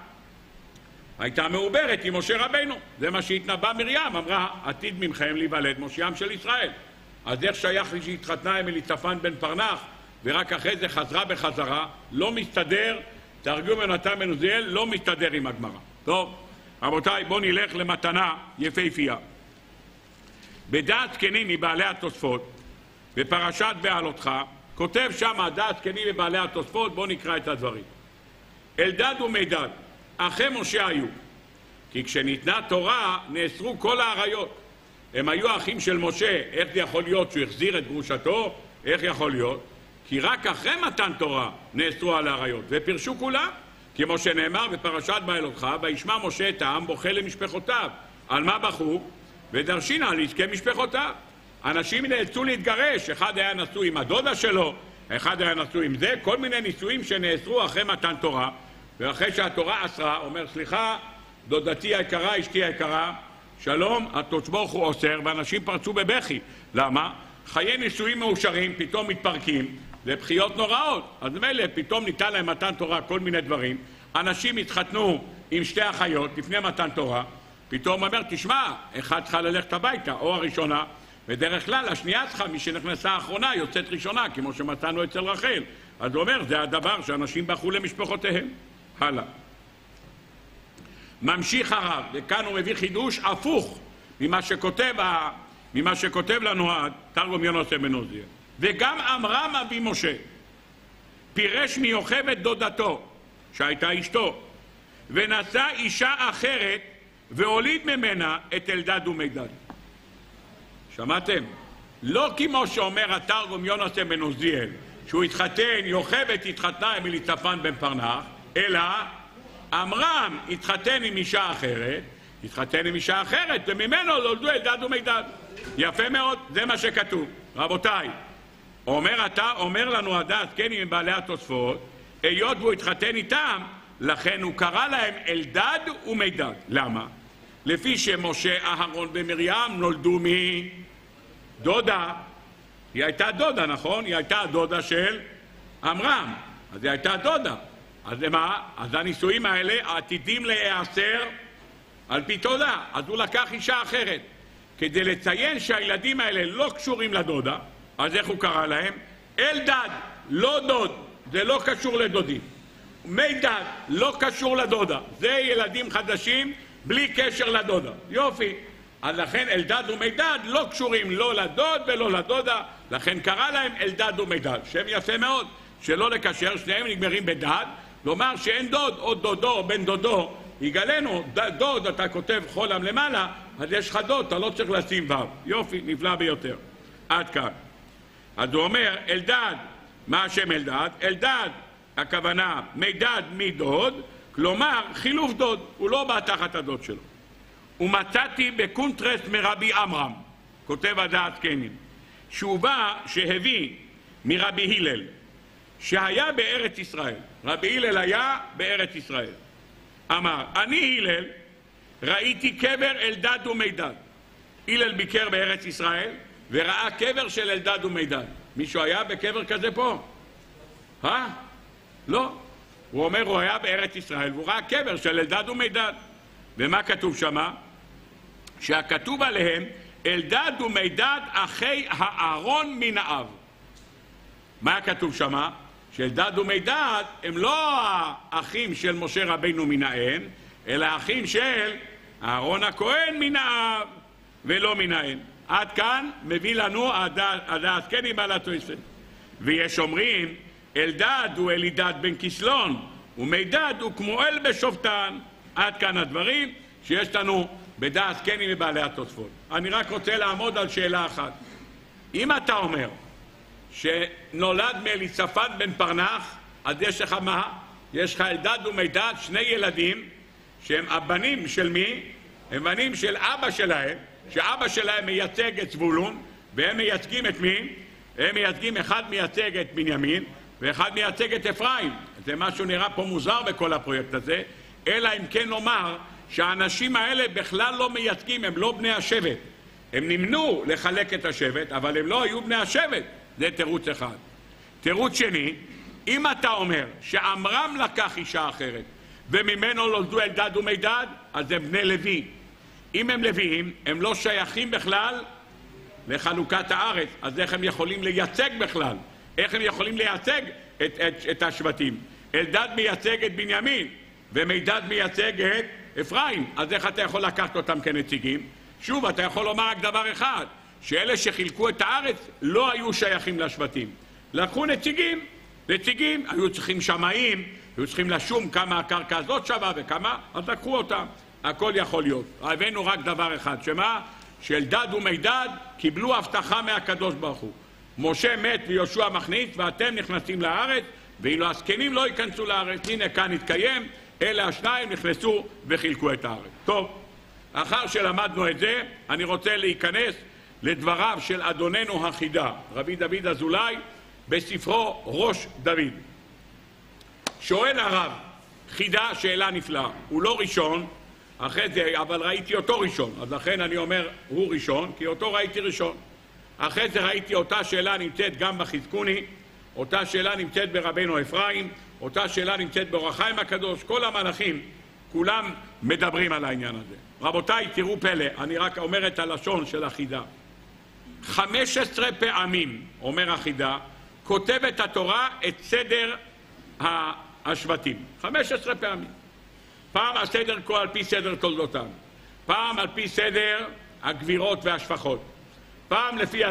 הייתה מעוברת עם משה רבנו. זה מה שהתנבא מרים, אמרה, עתיד ממכם להיוולד משיעם של ישראל. אז איך שייך לי שהתחתנה עם אליצפן בן פרנח, ורק אחרי זה חזרה בחזרה, לא מסתדר, תרגום יונתן בן עוזיאל לא מסתדר עם הגמרא. טוב, רבותיי, בואו נלך למתנה יפהפייה. בדעת זקנים מבעלי התוספות, בפרשת בעלותך, כותב שם דעת זקנים מבעלי התוספות, בואו נקרא את הדברים. אלדד ומידד, אחי משה היו, כי כשניתנה תורה נאסרו כל העריות. הם היו אחים של משה. איך זה יכול להיות שהוא החזיר את גרושתו? איך יכול להיות? כי רק אחרי מתן תורה נאסרו על העריות, ופרשו כולם, כמו שנאמר בפרשת בעלותך, וישמע משה את העם בוכה למשפחותיו. על מה בכו? ודרשינה על עסקי משפחותיו. אנשים נאלצו להתגרש, אחד היה נשוי עם הדודה שלו, אחד היה נשוי עם זה, כל מיני נישואים שנאסרו אחרי מתן תורה, ואחרי שהתורה אסרה, אומר, סליחה, דודתי היקרה, אשתי היקרה, שלום, הקדוש ברוך הוא אוסר, ואנשים פרצו בבכי. למה? חיי נישואים מאושרים פתאום מתפרקים, זה בכיות נוראות. אז מילא, פתאום ניתן להם מתן תורה כל מיני דברים. אנשים התחתנו עם 2 אחיות לפני מתן תורה, פתאום אומר, תשמע, אחד צריכה ללכת הביתה, או הראשונה, בדרך כלל השנייה צריכה, מי שנכנסה האחרונה יוצאת ראשונה, כמו שמצאנו אצל רחל. אז הוא אומר, זה הדבר שאנשים בכו למשפחותיהם. הלאה. ממשיך הרב, וכאן הוא מביא חידוש הפוך ממה שכותב לנו התרגום יונתן בן עוזיאל. וגם עמרם אבי משה פירש מיוכבת דודתו, שהייתה אשתו, ונשא אישה אחרת והוליד ממנה את אלדד ומידד. שמעתם? לא כמו שאומר התרגום יונתן בן עוזיאל, שהוא התחתן, יוכבת התחתנה עם אליצפן בן פרנח, אלא עמרם התחתן עם אישה אחרת, וממנו נולדו אלדד ומידד. יפה מאוד, זה מה שכתוב. רבותיי, אומר לנו הדעת, כן, עם בעלי התוספות, היות והוא התחתן איתם, לכן הוא קרא להם אלדד ומידד. למה? לפי שמשה, אהרון ומרים נולדו מדודה. היא הייתה דודה, נכון? היא הייתה דודה של עמרם, אז היא הייתה דודה. אז למה? אז הנישואים האלה עתידים להיאסר על פי תודה. אז הוא לקח אישה אחרת. כדי לציין שהילדים האלה לא קשורים לדודה, אז איך הוא קרא להם? אלדד, לא דוד, זה לא קשור לדודים. מידד, לא קשור לדודה. זה ילדים חדשים בלי קשר לדודה. יופי. אז לכן אלדד ומידד לא קשורים לא לדוד ולא לדודה, לכן קרא להם אלדד ומידד. שם יפה מאוד, שלא לקשר, שניהם נגמרים בדד, לומר שאין דוד או דודו או בן דודו, יגלנו, דוד אתה כותב חולם למעלה, אז יש לך דוד, אתה לא צריך לשים וו. יופי, נפלא ביותר. עד כאן. אז הוא אומר, אלדד, מה השם אלדד? אלדד, הכוונה מידד מדוד, כלומר חילוף דוד, הוא לא בא תחת הדוד שלו. ומצאתי בקונטרסט מרבי עמרם, כותב הדעת קנים, שהוא בא שהביא מרבי הלל, שהיה בארץ ישראל. רבי הלל היה בארץ ישראל. אמר, אני הלל ראיתי קבר אלדד ומידד. הלל ביקר בארץ ישראל וראה קבר של אלדד ומידד. מישהו היה בקבר כזה פה? לא. הוא אומר, הוא היה בארץ ישראל והוא ראה קבר של אלדד ומידד. ומה כתוב שמה? שהכתוב עליהם אלדד ומידד אחי הארון מן האב. מה כתוב שמה? שאלדד ומידד הם לא האחים של משה רבינו מן האם, אלא האחים של אהרון הכהן מן האב ולא מן האם. עד כאן מביא לנו הדעת קני בעל התוספות. ויש אומרים אלדד הוא אלידד בן כסלון ומידד הוא כמואל בשופטן. עד כאן הדברים שיש לנו בדעת קני מבעלי התוספות. אני רק רוצה לעמוד על שאלה אחת. אם אתה אומר שנולד מאליצפת בן פרנח, אז יש לך מה? יש לך אלדד ומידד, שני ילדים שהם הבנים של מי? הם בנים של אבא שלהם, שאבא שלהם מייצג את זבולון, והם מייצגים את מי? הם מייצגים, אחד מייצג את בנימין ואחד מייצג את אפרים. זה משהו נראה פה מוזר בכל הפרויקט הזה, אלא אם כן נאמר שהאנשים האלה בכלל לא מייצגים, הם לא בני השבט. הם נמנו לחלק את השבט, אבל הם לא היו בני השבט. זה תירוץ אחד. תירוץ שני, אם אתה אומר שעמרם לקח אישה אחרת וממנו נולדו אלדד ומידד, אז הם בני לוי. אם הם לוויים, הם לא שייכים בכלל לחלוקת הארץ. אז איך הם יכולים לייצג בכלל? איך הם יכולים לייצג את השבטים? אלדד מייצג את בנימין ומידד מייצג את אפרים. אז איך אתה יכול לקחת אותם כנציגים? שוב, אתה יכול לומר רק דבר אחד, שאלה שחילקו את הארץ לא היו שייכים לשבטים. לקחו נציגים, היו צריכים שמאים, היו צריכים לשום כמה הקרקע הזאת שווה וכמה, אז לקחו אותם. הכל יכול להיות. הבאנו רק דבר אחד, שמה? שאלדד ומידד קיבלו הבטחה מהקדוש ברוך הוא. משה מת ויהושע מכניס ואתם נכנסים לארץ, ואילו הזקנים לא ייכנסו לארץ. הנה כאן התקיים, אלה השניים נכנסו וחילקו את הארץ. טוב, אחר שלמדנו את זה, אני רוצה להיכנס לדבריו של אדוננו החידה, רבי דוד אזולאי, בספרו ראש דוד. שואל הרב, חידה שאלה נפלאה, הוא לא ראשון, אחרי זה, אבל ראיתי אותו ראשון, אז לכן אני אומר הוא ראשון, כי אותו ראיתי ראשון. אחרי זה ראיתי אותה שאלה נמצאת גם בחזקוני, אותה שאלה נמצאת ברבנו אפרים, אותה שאלה נמצאת באור החיים הקדוש, כל המלאכים, כולם מדברים על העניין הזה. רבותיי, תראו פלא, אני רק אומר את הלשון של החידה. 15 פעמים, אומר החידה, כותבת התורה את סדר השבטים. 15 פעמים. פעם הסדר כה על פי סדר תולדותם, פעם על פי סדר הגבירות והשפחות, פעם לפי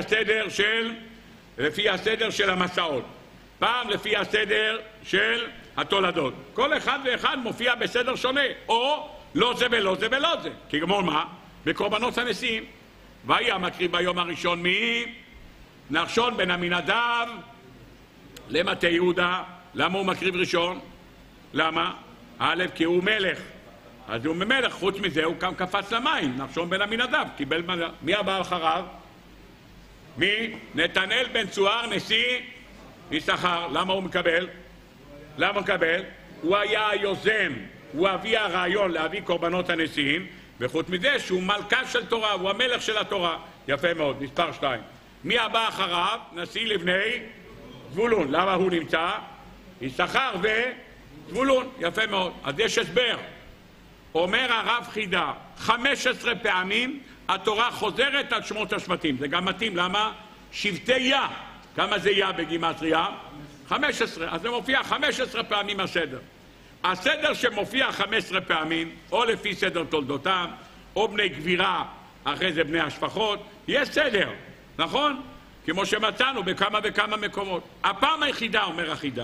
הסדר של המסעות, פעם לפי הסדר של התולדות. כל אחד ואחד מופיע בסדר שונה, או לא זה ולא זה ולא זה. כי כמו מה? בקורבנות הנשיאים. והיה מקריב ביום הראשון מי? נחשון בן עמינדב למטה יהודה. למה הוא מקריב ראשון? למה? א', כי הוא מלך. אז הוא מלך, חוץ מזה הוא קם קפץ למים. נחשון בן עמינדב קיבל מלך. מי הבא אחריו? מי? נתנאל בן צוער נשיא יששכר. למה הוא מקבל? הוא היה היוזם, הוא אבי הרעיון להביא קורבנות הנשיאים, וחוץ מזה שהוא מלכה של תורה, הוא המלך של התורה. יפה מאוד, מספר 2. מי הבא אחריו? נשיא לבני זבולון. למה הוא נמצא? יששכר וזבולון. יפה מאוד. אז יש הסבר. אומר הרב חידה, 15 פעמים התורה חוזרת על שמות השבטים. זה גם מתאים, למה? שבטי יה. כמה זה יה בגימטריה? 15. אז זה מופיע 15 פעמים הסדר. הסדר שמופיע 15 פעמים, או לפי סדר תולדותם, או בני גבירה, אחרי זה בני השפחות, יש סדר, נכון? כמו שמצאנו בכמה וכמה מקומות. הפעם היחידה, אומר החידה,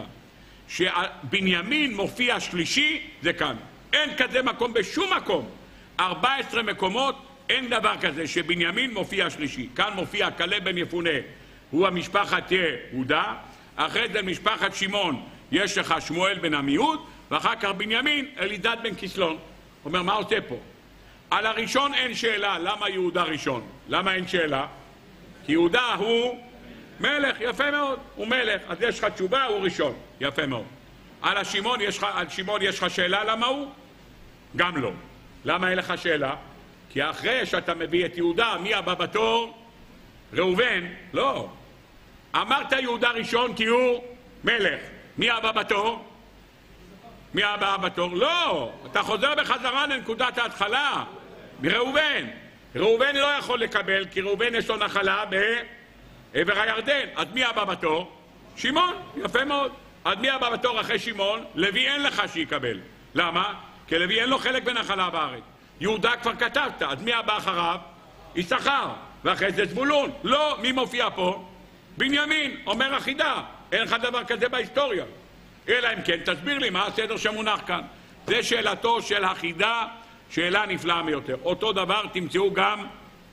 שבנימין מופיע שלישי, זה כאן. אין כזה מקום בשום מקום. 14 מקומות, אין דבר כזה שבנימין מופיע שלישי. כאן מופיע כלב בן יפונה, הוא המשפחת יהודה, אחרי זה משפחת שמעון, יש לך שמואל בן עמיהוד, ואחר כך בנימין, אלידד בן כסלון. אומר, מה עושה פה? על הראשון אין שאלה, למה יהודה ראשון? למה אין שאלה? כי יהודה הוא מלך, יפה מאוד, הוא מלך, אז יש לך תשובה, הוא ראשון, יפה מאוד. על שמעון יש לך שאלה למה הוא? גם לא. למה אין לך שאלה? כי אחרי שאתה מביא את יהודה, מי הבא בתור? ראובן? לא. אמרת יהודה ראשון כי הוא מלך. מי הבא בתור? מי הבא בתור? לא. אתה חוזר בחזרה לנקודת ההתחלה. מראובן. ראובן לא יכול לקבל, כי ראובן יש לו נחלה בעבר הירדן. אז מי הבא בתור? שמעון. יפה מאוד. אז מי הבא בתור אחרי שמעון? לוי אין לך שיקבל. למה? כי לוי אין לו חלק בנחלה בארץ. יהודה כבר כתבת, אז מי הבא אחריו? יששכר. ואחרי זה זבולון. לא, מי מופיע פה? בנימין. אומר החידה. אין לך דבר כזה בהיסטוריה. אלא אם כן, תסביר לי מה הסדר שמונח כאן. זה שאלתו של החידה, שאלה נפלאה מיותר. אותו דבר תמצאו גם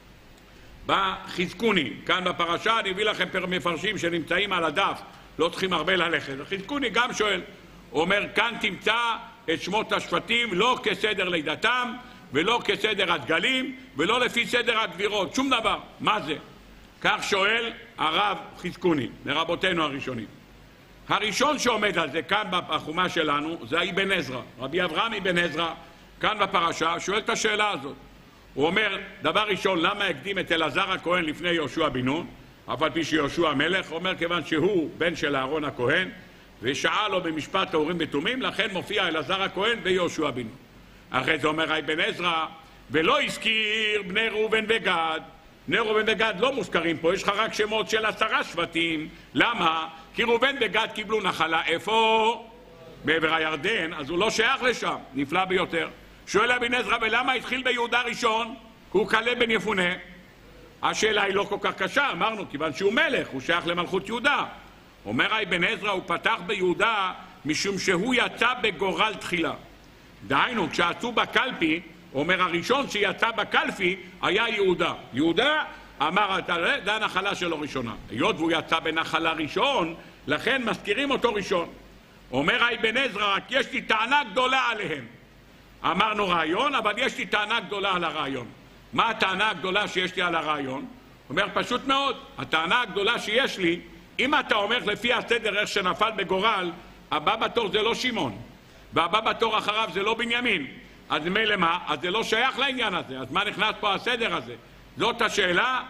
בחזקוני. כאן בפרשה אני אביא לכם מפרשים שנמצאים על הדף, לא צריכים הרבה ללכת. חזקוני גם שואל, הוא אומר, כאן תמצא את שמות השבטים לא כסדר לידתם, ולא כסדר הדגלים, ולא לפי סדר הגבירות, שום דבר. מה זה? כך שואל הרב חזקוני, מרבותינו הראשונים. הראשון שעומד על זה כאן בחומה שלנו זה אבן עזרא, רבי אברהם אבן עזרא, כאן בפרשה, שואל את השאלה הזאת. הוא אומר, דבר ראשון, למה הקדים את אלעזר הכהן לפני יהושע בן נון, אף על פי שיהושע המלך? הוא אומר, כיוון שהוא בן של אהרון הכהן, ושעה לו במשפט טהורים ותומים, לכן מופיע אלעזר הכהן ויהושע בן נון. אחרי זה אומר אבן עזרא, ולא הזכיר בני ראובן וגד. בני ראובן וגד לא מוזכרים פה, יש לך רק שמות של 10 שבטים. למה? כי ראובן וגד קיבלו נחלה, איפה? בעבר הירדן, אז הוא לא שייך לשם, נפלא ביותר. שואל אבן עזרא, ולמה התחיל ביהודה ראשון? הוא כלב בן יפונה. השאלה היא לא כל כך קשה, אמרנו, כיוון שהוא מלך, הוא שייך למלכות יהודה. אומר אבן עזרא, הוא פתח ביהודה משום שהוא יצא בגורל תחילה. דהיינו, כשעשו בקלפי, אומר הראשון שיצא בקלפי היה יהודה. יהודה אמר, זה הנחלה שלו ראשונה. היות והוא יצא בנחלה ראשון, לכן מזכירים אותו ראשון. אומר אבן עזרא, רק יש לי טענה גדולה עליהם. אמרנו רעיון, אבל יש לי טענה גדולה על הרעיון. מה הטענה הגדולה שיש לי על הרעיון? אומר פשוט מאוד, הטענה הגדולה שיש לי, אם אתה אומר לפי הסדר איך שנפל בגורל, הבא בתור זה לא שמעון, והבא בתור אחריו זה לא בנימין. אז מילא מה? אז זה לא שייך לעניין הזה. אז מה נכנס פה הסדר הזה? זאת השאלה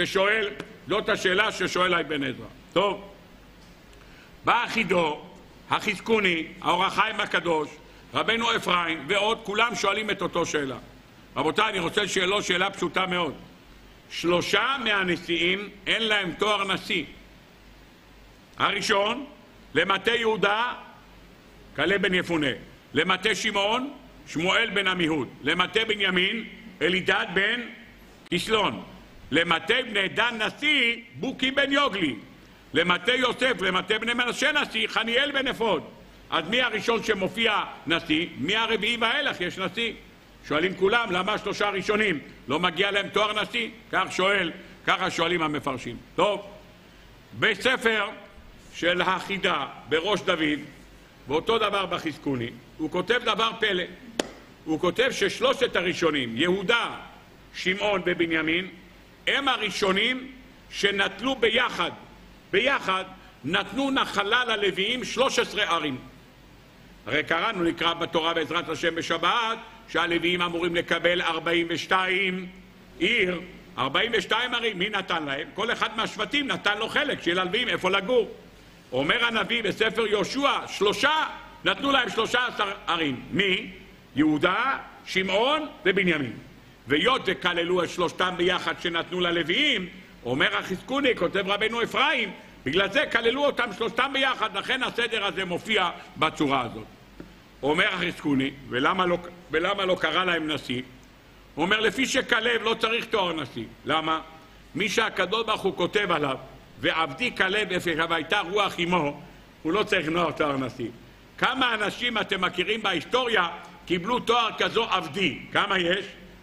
ששואל אבן עזרא. טוב. בא החידו, החזקוני, האור החיים הקדוש, רבנו אפרים ועוד, כולם שואלים את אותו שאלה. רבותיי, אני רוצה לשאול שאלה פשוטה מאוד. 3 מהנשיאים אין להם תואר נשיא. הראשון, למטה יהודה, כלב בן יפונה. למטה שמעון, שמואל בן עמיהוד. למטה בנימין, אלידד בן כסלון. למטה בני דן נשיא, בוקי בן יוגלי. למטה יוסף, למטה בני מנשה נשיא, חניאל בן אפוד. אז מי הראשון שמופיע נשיא? מי הרביעי ואילך יש נשיא? שואלים כולם, למה 3 ראשונים? לא מגיע להם תואר נשיא? ככה שואלים המפרשים. טוב, בספר של החידה בראש דוד, ואותו דבר בחזקוני, הוא כותב דבר פלא. הוא כותב ש3 הראשונים, יהודה, שמעון ובנימין, הם הראשונים שנטלו ביחד נתנו נחלה ללוויים 13 ערים. הרי קראנו, נקרא בתורה בעזרת השם בשבת, שהלוויים אמורים לקבל 42 עיר, 42 ערים. מי נתן להם? כל אחד מהשבטים נתן לו חלק, שיהיה ללוויים איפה לגור. אומר הנביא בספר יהושע, נתנו להם 13 ערים. מי? יהודה, שמעון ובנימין. והיות וכללו את שלושתם ביחד שנתנו ללוויים, אומר החזקוני, כותב רבנו אפרים, בגלל זה כללו אותם שלושתם ביחד, לכן הסדר הזה מופיע בצורה הזאת. אומר החזקוני, ולמה לא קרא להם נשיא? הוא אומר, לפי שכלב לא צריך תואר נשיא. למה? מי שהקדוש ברוך הוא כותב עליו, ועבדי כלב והייתה רוח עמו, הוא לא צריך תואר נשיא. כמה אנשים אתם מכירים בהיסטוריה קיבלו תואר כזו עבדי? כמה יש?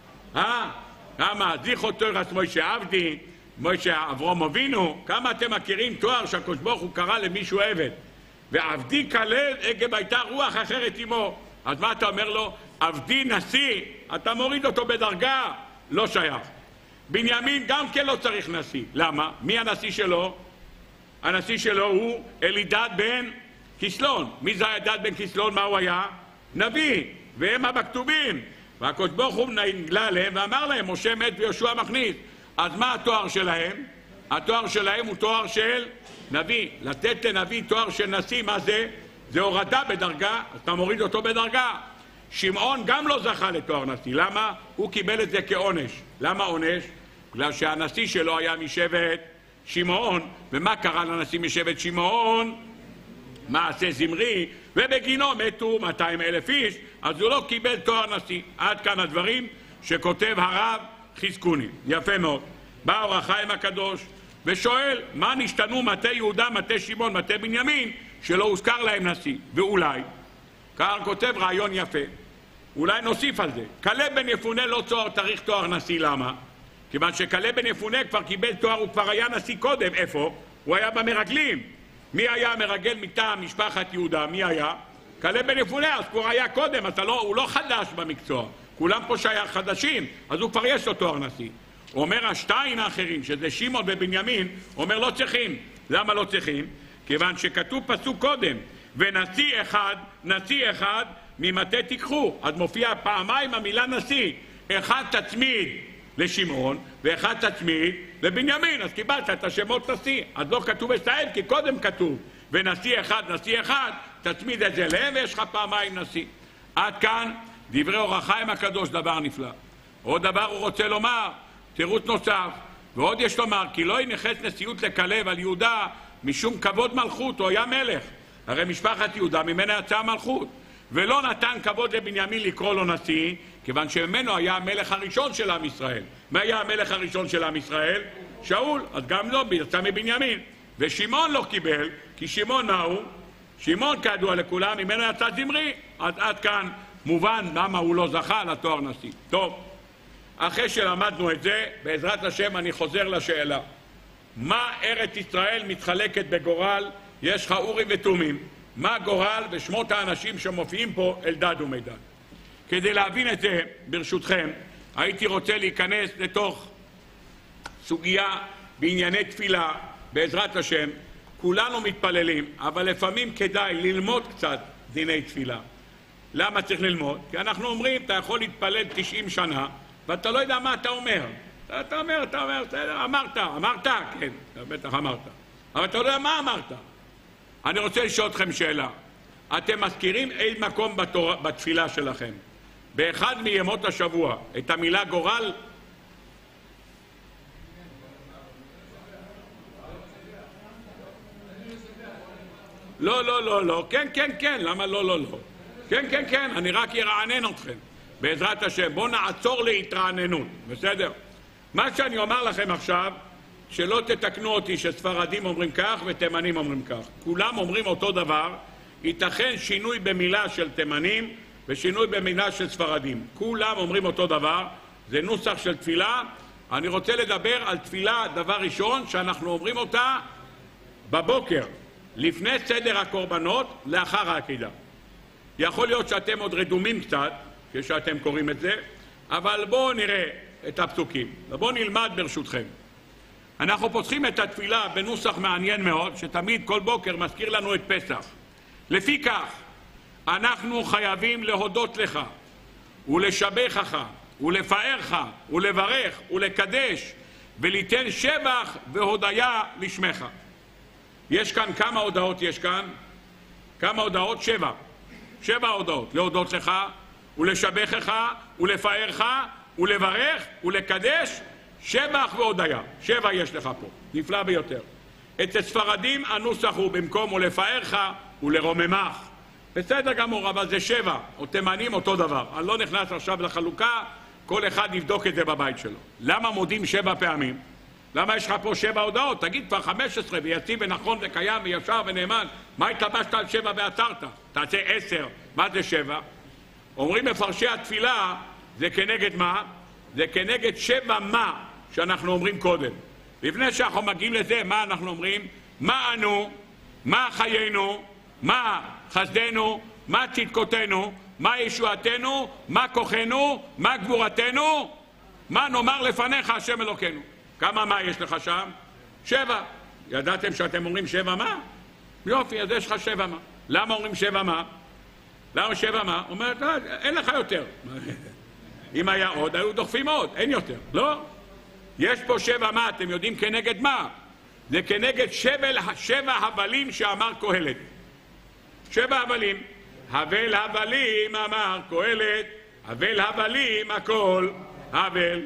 כמה? זיכרו תורס מוישה עבדי, מוישה אברהם אבינו. כמה אתם מכירים תואר שהקדוש ברוך הוא קרא למישהו עבד? ועבדי כלב עקב הייתה רוח אחרת עמו. אז מה אתה אומר לו? עבדי נשיא, אתה מוריד אותו בדרגה, לא שייך. בנימין גם כן לא צריך נשיא. למה? מי הנשיא שלו? הנשיא שלו הוא אלידד בן כסלון. מי זה אלידד בן כסלון? מה הוא היה? נביא, והם בכתובים. והקדוש ברוך הוא נגלה להם ואמר להם, משה מת ויהושע מכניס. אז מה התואר שלהם? התואר שלהם הוא תואר של נביא. לתת לנביא תואר של נשיא, מה זה? זה הורדה בדרגה, אז אתה מוריד אותו בדרגה. שמעון גם לא זכה לתואר נשיא. למה? הוא קיבל את זה כעונש. למה עונש? בגלל שהנשיא שלו היה משבט שמעון. ומה קרה לנשיא משבט שמעון? מעשה זמרי, ובגינו מתו 200,000 איש, אז הוא לא קיבל תואר נשיא. עד כאן הדברים שכותב הרב חזקוני. יפה מאוד. בא אור החיים הקדוש ושואל, מה נשתנו מטה יהודה, מטה שמעון, מטה בנימין, שלא הוזכר להם נשיא? ואולי, כך כותב רעיון יפה, אולי נוסיף על זה. כלב בן יפונה לא צריך תואר נשיא. למה? כיוון שכלב בן יפונה כבר קיבל תואר, הוא כבר היה נשיא קודם. איפה? הוא היה במרגלים. מי היה המרגל מטעם משפחת יהודה? מי היה? כלב בן יפונה, אז כבר היה קודם, הוא לא חדש במקצוע. כולם פה שייך חדשים, אז הוא כבר יש לו תואר נשיא. אומר השתיים האחרים, שזה שמעון ובנימין, אומר לא צריכים. למה לא צריכים? כיוון שכתוב פסוק קודם, ונשיא אחד ממטה תיקחו. אז מופיע פעמיים המילה נשיא. אחד תצמיד לשמעון ואחד תצמיד לבנימין, אז קיבלת את השמות נשיא. אז לא כתוב אצלהם, כי קודם כתוב ונשיא אחד, תצמיד את זה להם ויש לך פעמיים נשיא. עד כאן דברי אור החיים הקדוש, דבר נפלא. עוד דבר הוא רוצה לומר, תירוץ נוסף, ועוד יש לומר, כי לא ינחס נשיאות לכלב על יהודה משום כבוד מלכות, הוא היה מלך. הרי משפחת יהודה ממנה יצאה מלכות, ולא נתן כבוד לבנימין לקרוא לו נשיא, כיוון שממנו היה המלך הראשון של עם ישראל. מה היה המלך הראשון של עם ישראל? שאול. אז גם לא, יצא מבנימין. ושמעון לא קיבל, כי שמעון מהו? שמעון כידוע לכולם, ממנו יצא זמרי. אז עד כאן מובן למה הוא לא זכה לתואר נשיא. טוב, אחרי שלמדנו את זה, בעזרת השם אני חוזר לשאלה. מה ארץ ישראל מתחלקת בגורל? יש לך אורים ותומים. מה גורל ושמות האנשים שמופיעים פה אלדד ומידד? כדי להבין את זה, ברשותכם, הייתי רוצה להיכנס לתוך סוגיה בענייני תפילה. בעזרת השם, כולנו מתפללים, אבל לפעמים כדאי ללמוד קצת דיני תפילה. למה צריך ללמוד? כי אנחנו אומרים, אתה יכול להתפלל 90 שנה, ואתה לא יודע מה אתה אומר. אתה אומר, אמרת? כן, בטח אמרת. אבל אתה לא יודע מה אמרת. אני רוצה לשאול אתכם שאלה. אתם מזכירים איזה מקום בתפילה שלכם, באחד מימות השבוע, את המילה גורל? לא. כן. למה לא? כן. אני רק ארענן אתכם. בעזרת השם, בואו נעצור להתרעננות. בסדר? מה שאני אומר לכם עכשיו, שלא תתקנו אותי שספרדים אומרים כך ותימנים אומרים כך. כולם אומרים אותו דבר. ייתכן שינוי במילה של תימנים ושינוי במילה של ספרדים. כולם אומרים אותו דבר. זה נוסח של תפילה. אני רוצה לדבר על תפילה, דבר ראשון, שאנחנו אומרים אותה בבוקר, לפני סדר הקורבנות, לאחר העקידה. יכול להיות שאתם עוד רדומים קצת, כשאתם קוראים את זה, אבל בואו נראה את הפסוקים. ובואו נלמד ברשותכם. אנחנו פותחים את התפילה בנוסח מעניין מאוד, שתמיד כל בוקר מזכיר לנו את פסח. לפי כך, אנחנו חייבים להודות לך ולשבחך, ולפארך, ולברך, ולקדש, וליתן שבח והודיה לשמך. יש כאן כמה הודעות יש כאן? כמה הודעות? 7. 7 הודעות. להודות לך, ולשבחך, ולפארך, ולברך, ולקדש, שבח והודיה. 7 יש לך פה. נפלא ביותר. אצל ספרדים הנוסח הוא במקום ולפארך ולרוממך. בסדר גמור, אבל זה 7. או תימנים אותו דבר. אני לא נכנס עכשיו לחלוקה, כל אחד יבדוק את זה בבית שלו. למה מודים 7 פעמים? למה יש לך פה 7 הודעות? תגיד כבר 15, ויציב ונכון וקיים וישר ונאמן. מה התלבשת על 7 ועצרת? תעשה 10. מה זה 7? אומרים מפרשי התפילה, זה כנגד מה? זה כנגד 7 מה שאנחנו אומרים קודם. לפני שאנחנו מגיעים לזה, מה אנחנו אומרים? מה אנו? מה חיינו? מה חסדנו? מה צדקותינו? מה ישועתנו? מה כוחנו? מה גבורתנו? מה נאמר לפניך השם אלוקינו? כמה מה יש לך שם? 7. ידעתם שאתם אומרים 7 מה? יופי, אז יש לך 7 מה. למה אומרים 7 מה? למה 7 מה? אומרת, אין לך יותר. אם היה עוד, היו דוחפים עוד, אין יותר. לא? יש פה 7 מה, אתם יודעים כנגד מה? זה כנגד 7 הבלים שאמר קהלת. 7 הבלים. הבל הבלים אמר קהלת, הבל הבלים הכל הבל.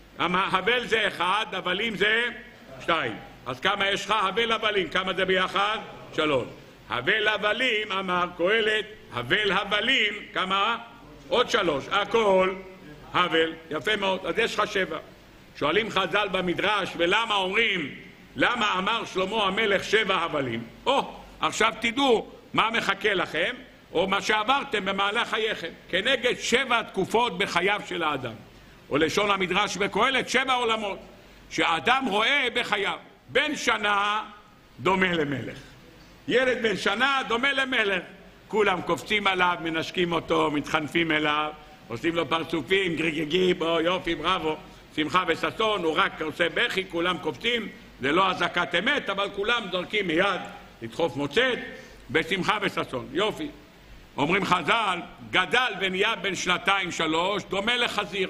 הבל זה 1, הבלים זה 2. אז כמה יש לך? הבל הבלים, כמה זה ביחד? 3. הבל הבלים אמר קהלת, הבל הבלים, כמה? עוד 3, הכל הבל. יפה מאוד, אז יש לך 7. שואלים חז"ל במדרש, ולמה אומרים, למה אמר שלמה המלך 7 הבלים? עכשיו תדעו מה מחכה לכם, או מה שעברתם במהלך חייכם, כנגד 7 תקופות בחייו של האדם. או לשון המדרש בקהלת 7 עולמות, שאדם רואה בחייו. בן שנה דומה למלך. ילד בן שנה דומה למלך. כולם קופצים עליו, מנשקים אותו, מתחנפים אליו, עושים לו פרצופים, גריגגי, בוא, יופי, בראבו, שמחה וששון, הוא רק עושה בכי, כולם קופצים, זה לא אזעקת אמת, אבל כולם זורקים מיד, לדחוף מוצאת, בשמחה וששון, יופי. אומרים חז"ל, גדל ונהיה בן 2-3, דומה לחזיר.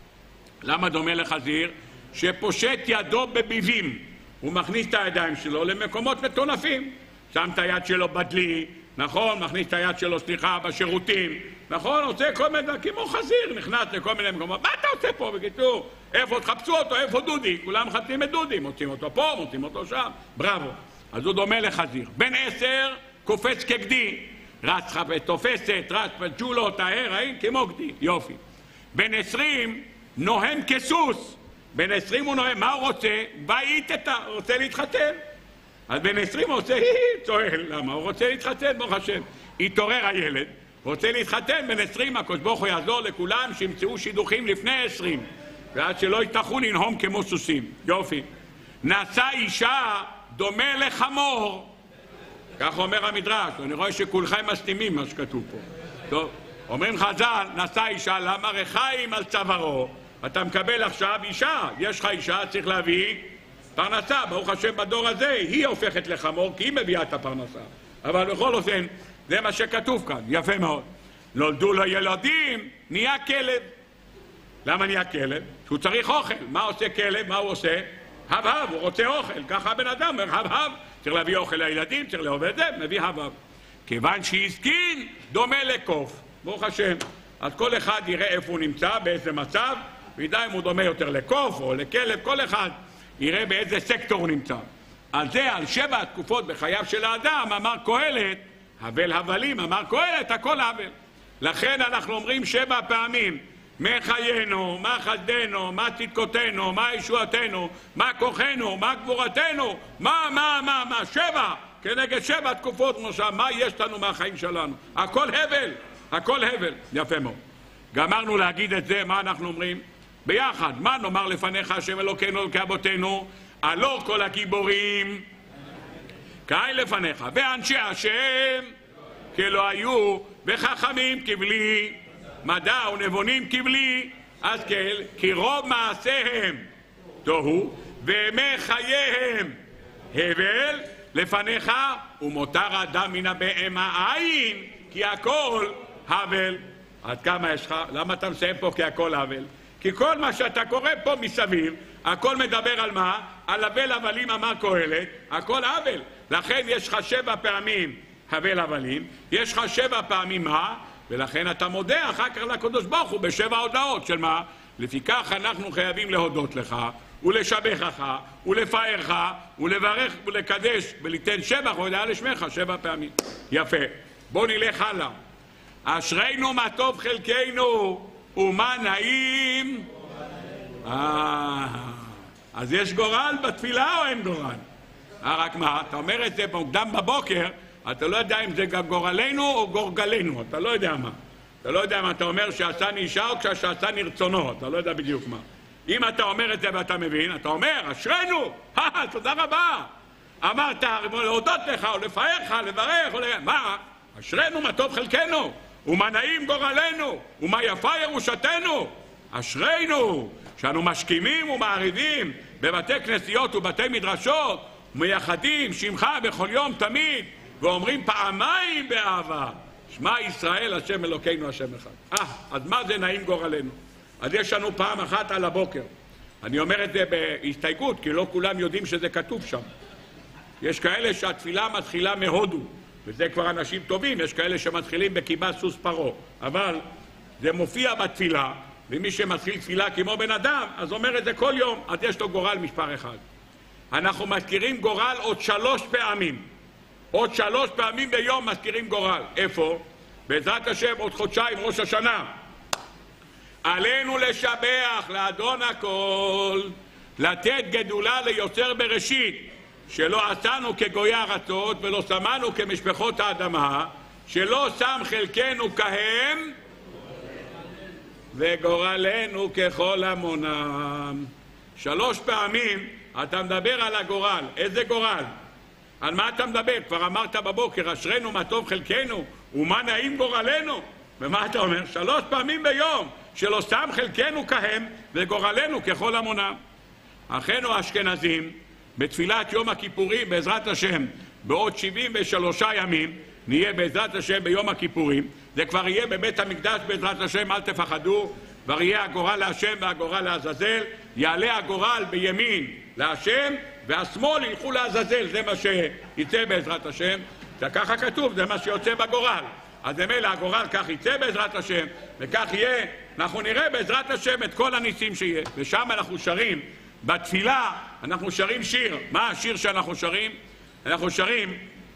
למה דומה לחזיר? שפושט ידו בביבים, הוא מכניס את הידיים שלו למקומות מטונפים, שם את היד שלו בדלי, נכון? מכניס את היד שלו, סליחה, בשירותים, נכון? עושה כל מיני, כמו חזיר, נכנס לכל מיני מקומות. מה אתה עושה פה? בקיצור, איפה תחפשו אותו? איפה דודי? כולם מחפשים את דודי, מוצאים אותו פה, מוצאים אותו שם, בראבו. אז הוא דומה לחזיר. בן 10 קופץ כגדי, רץ תופסת, רץ פג'ולו, טהר, כמו גדי, יופי. בן 20 נוהם כסוס, בן 20 הוא נוהם, מה הוא רוצה? באיתתה, הוא רוצה להתחתן. אז בן 20 הוא עושה צועל, למה? הוא רוצה להתחתן, ברוך השם. התעורר הילד, רוצה להתחתן, בן 20 הקדוש ברוך הוא יעזור לכולם שימצאו שידוכים לפני 20, ועד שלא יתחו לנהום כמו סוסים. יופי. נשא אישה דומה לחמור, כך אומר המדרש. אני רואה שכולכם מסתימים מה שכתוב פה. טוב, אומרים חז"ל, נשא אישה, למה רחיים על צווארו? אתה מקבל עכשיו אישה, יש לך אישה, צריך להביא פרנסה. ברוך השם בדור הזה היא הופכת לחמור, כי היא מביאה את הפרנסה. אבל בכל אופן, זה מה שכתוב כאן, יפה מאוד. נולדו לו ילדים, נהיה כלב. למה נהיה כלב? שהוא צריך אוכל. מה עושה כלב? מה הוא עושה? הבהב, הוא רוצה אוכל. ככה הבן אדם אומר, הבהב. צריך להביא אוכל לילדים, צריך לאהוב את זה, מביא הבהב. כיוון שהזקין, דומה לקוף. ברוך השם. אז כל אחד יראה איפה הוא נמצא, באיזה מצב, וידע אם הוא דומה יותר לקוף או לכלב, כל אחד יראה באיזה סקטור הוא נמצא. על זה, על 7 התקופות בחייו של האדם, אמר קהלת, הבל הבלים, אמר קהלת, הכל הבל. לכן אנחנו אומרים 7 פעמים, מה חיינו, מה חסדנו, מה צדקותינו, מה ישועתנו, מה כוחנו, מה גבורתנו, מה, 7, כנגד 7 תקופות, מה יש לנו מהחיים שלנו? הכל הבל, הכל הבל. יפה מאוד. גמרנו להגיד את זה, מה אנחנו אומרים? ביחד, מה נאמר לפניך השם אלוקינו אלוקי אבותינו? הלא כל הגיבורים קהל לפניך, ואנשי השם כלא היו, וחכמים כבלי, מדע ונבונים כבלי, אז כי רוב מעשיהם תוהו, וימי חייהם הבל לפניך, ומותר אדם מן הבהמה אין, כי הכל הבל. עד כמה יש לך? למה אתה מסיים פה כי הכל הבל? כי כל מה שאתה קורא פה מסביב, הכל מדבר על מה? על הבל הבלים אמר קהלת, הכל הבל. לכן יש לך 7 פעמים הבל הבלים, יש לך 7 פעמים מה? ולכן אתה מודה אחר כך לקדוש ברוך הוא ב7 הודעות של מה? לפיכך אנחנו חייבים להודות לך ולשבחך ולפארך ולברך ולקדש וליתן שבח והודאה לשמך 7 פעמים. יפה. בואו נלך הלאה. אשרינו מה טוב חלקנו ומה נעים. אז יש גורל בתפילה או אין גורל? רק מה, אתה אומר את זה מוקדם בבוקר, אתה לא יודע אם זה גורלנו או גורגלנו, אתה לא יודע מה. אתה לא יודע מה אתה אומר שעשני אישה או כשעשני רצונו, אתה לא יודע בדיוק מה. אם אתה אומר את זה ואתה מבין, אתה אומר, אשרינו, תודה רבה. אמרת להודות לך או לפארך, לברך, מה? אשרינו מה טוב חלקנו, ומה נעים גורלנו, ומה יפה ירושתנו. אשרינו, שאנו משכימים ומעריבים בבתי כנסיות ובתי מדרשות, ומייחדים שמך בכל יום תמיד, ואומרים פעמיים באהבה, שמע ישראל השם אלוקינו השם אחד. אז מה זה נעים גורלנו? אז יש לנו פעם אחת על הבוקר. אני אומר את זה בהסתייגות, כי לא כולם יודעים שזה כתוב שם. יש כאלה שהתפילה מתחילה מהודו, וזה כבר אנשים טובים, יש כאלה שמתחילים בקיבה סוס פרעה. אבל זה מופיע בתפילה, ומי שמתחיל תפילה כמו בן אדם, אז אומר את זה כל יום, אז יש לו גורל מספר 1. אנחנו מזכירים גורל עוד 3 פעמים. עוד 3 פעמים ביום מזכירים גורל. איפה? בעזרת השם עוד חודשיים, ראש השנה. עלינו לשבח לאדון הכל, לתת גדולה ליוצר בראשית, שלא עשינו כגויי ארצות ולא שמנו כמשפחות האדמה, שלא שם חלקנו כהם וגורלנו ככל המונם. 3 פעמים אתה מדבר על הגורל. איזה גורל? על מה אתה מדבר? כבר אמרת בבוקר, אשרינו מה טוב חלקנו ומה נעים גורלנו. ומה אתה אומר? 3 פעמים ביום, שלא שם חלקנו כהם וגורלנו ככל המונם. אחינו האשכנזים בתפילת יום הכיפורים בעזרת השם בעוד 73 ימים נהיה בעזרת השם ביום הכיפורים. זה כבר יהיה בבית המקדש בעזרת השם, אל תפחדו. כבר יהיה הגורל להשם והגורל לעזאזל. יעלה הגורל בימין להשם והשמאל ילכו לעזאזל. זה מה שיצא בעזרת השם. זה ככה כתוב, זה מה שיוצא בגורל. אז ממילא הגורל כך יצא בעזרת השם, וכך יהיה. אנחנו נראה בעזרת השם את כל הניסים שיהיה. ושם אנחנו שרים, בתפילה אנחנו שרים שיר. מה השיר שאנחנו שרים? אנחנו שרים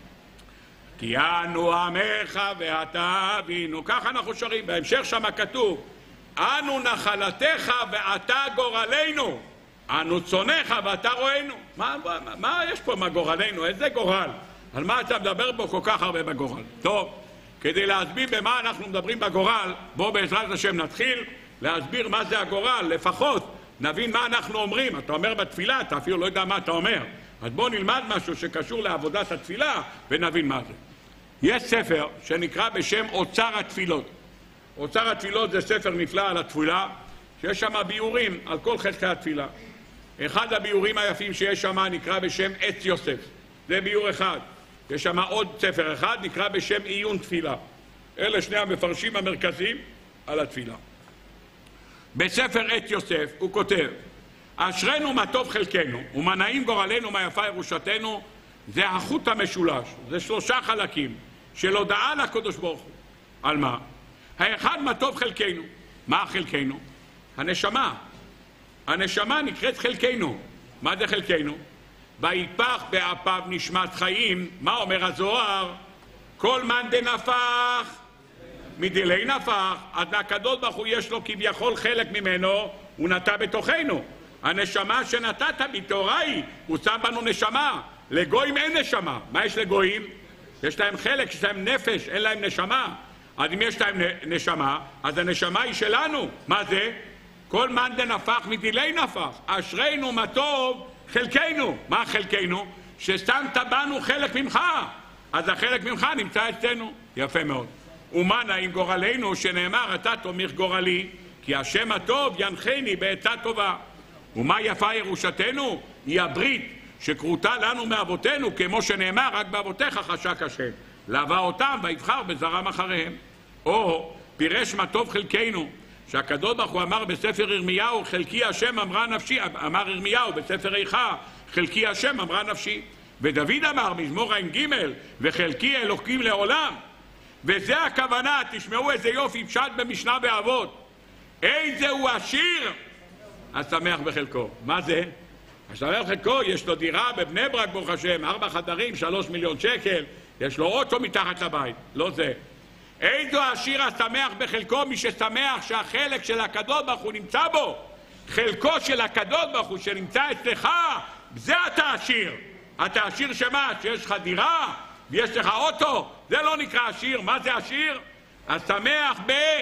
כי אנו עמך ואתה אבינו. ככה אנחנו שרים. בהמשך שם כתוב אנו נחלתך ואתה גורלנו, אנו צונך ואתה רואינו. מה יש פה מה גורלנו? איזה גורל? על מה אתה מדבר בו כל כך הרבה בגורל? טוב, כדי להסביר במה אנחנו מדברים בגורל, בוא בעזרת השם נתחיל להסביר מה זה הגורל. לפחות נבין מה אנחנו אומרים. אתה אומר בתפילה, אתה אפילו לא יודע מה אתה אומר. אז בוא נלמד משהו שקשור לעבודת התפילה ונבין מה זה. יש ספר שנקרא בשם אוצר התפילות. אוצר התפילות זה ספר נפלא על התפילה, שיש שם ביורים על כל חלקי התפילה. אחד הביורים היפים שיש שם נקרא בשם עץ יוסף. זה ביור אחד. יש שם עוד ספר אחד נקרא בשם עיון תפילה. אלה 2 המפרשים המרכזיים על התפילה. בספר עץ יוסף הוא כותב אשרינו מה טוב חלקנו ומה נעים גורלנו מה יפה ירושתנו. זה החוט המשולש, זה 3 חלקים של הודעה לקדוש ברוך הוא. על מה? האחד מה טוב חלקנו. מה חלקנו? הנשמה. הנשמה נקראת חלקנו. מה זה חלקנו? ויפח באפיו נשמת חיים. מה אומר הזוהר? כל מאן דנפח מדילי נפח. אז הקדוש ברוך הוא יש לו כביכול חלק ממנו, הוא נטע בתוכנו. הנשמה שנתת בתורה היא, הוא שם בנו נשמה. לגויים אין נשמה. מה יש לגויים? יש להם חלק, יש להם נפש, אין להם נשמה. אז אם יש להם נשמה, אז הנשמה היא שלנו. מה זה? כל מאן דנפח מדילי נפח. אשרינו מה טוב חלקנו. מה חלקנו? ששמת בנו חלק ממך. אז החלק ממך נמצא אצלנו. יפה מאוד. ומה נעים גורלנו שנאמר אתה תומך גורלי, כי השם הטוב ינחני בעצה טובה. ומה יפה ירושתנו? היא הברית שקרותה לנו מאבותינו, כמו שנאמר רק באבותיך חשק השם. להבא אותם ויבחר בזרם אחריהם. או פירש מה טוב חלקנו, שהקדוש ברוך הוא אמר בספר ירמיהו, חלקי השם אמרה נפשי, אמר ירמיהו בספר איכה, חלקי השם אמרה נפשי. ודוד אמר מזמור ע"ג, וחלקי אלוקים לעולם. וזה הכוונה, תשמעו איזה יופי פשט במשנה באבות. איזה הוא עשיר השמח בחלקו. מה זה? השמח בחלקו, יש לו דירה בבני ברק ברוך השם, 4 חדרים, 3 מיליון שקל, יש לו אוטו מתחת לבית, לא זה. איזו העשיר השמח בחלקו, מי ששמח שהחלק של הקדוש ברוך הוא נמצא בו, חלקו של הקדוש ברוך הוא שנמצא אצלך, זה אתה עשיר. אתה עשיר שמה? שיש לך דירה ויש לך אוטו, זה לא נקרא עשיר. מה זה עשיר? השמח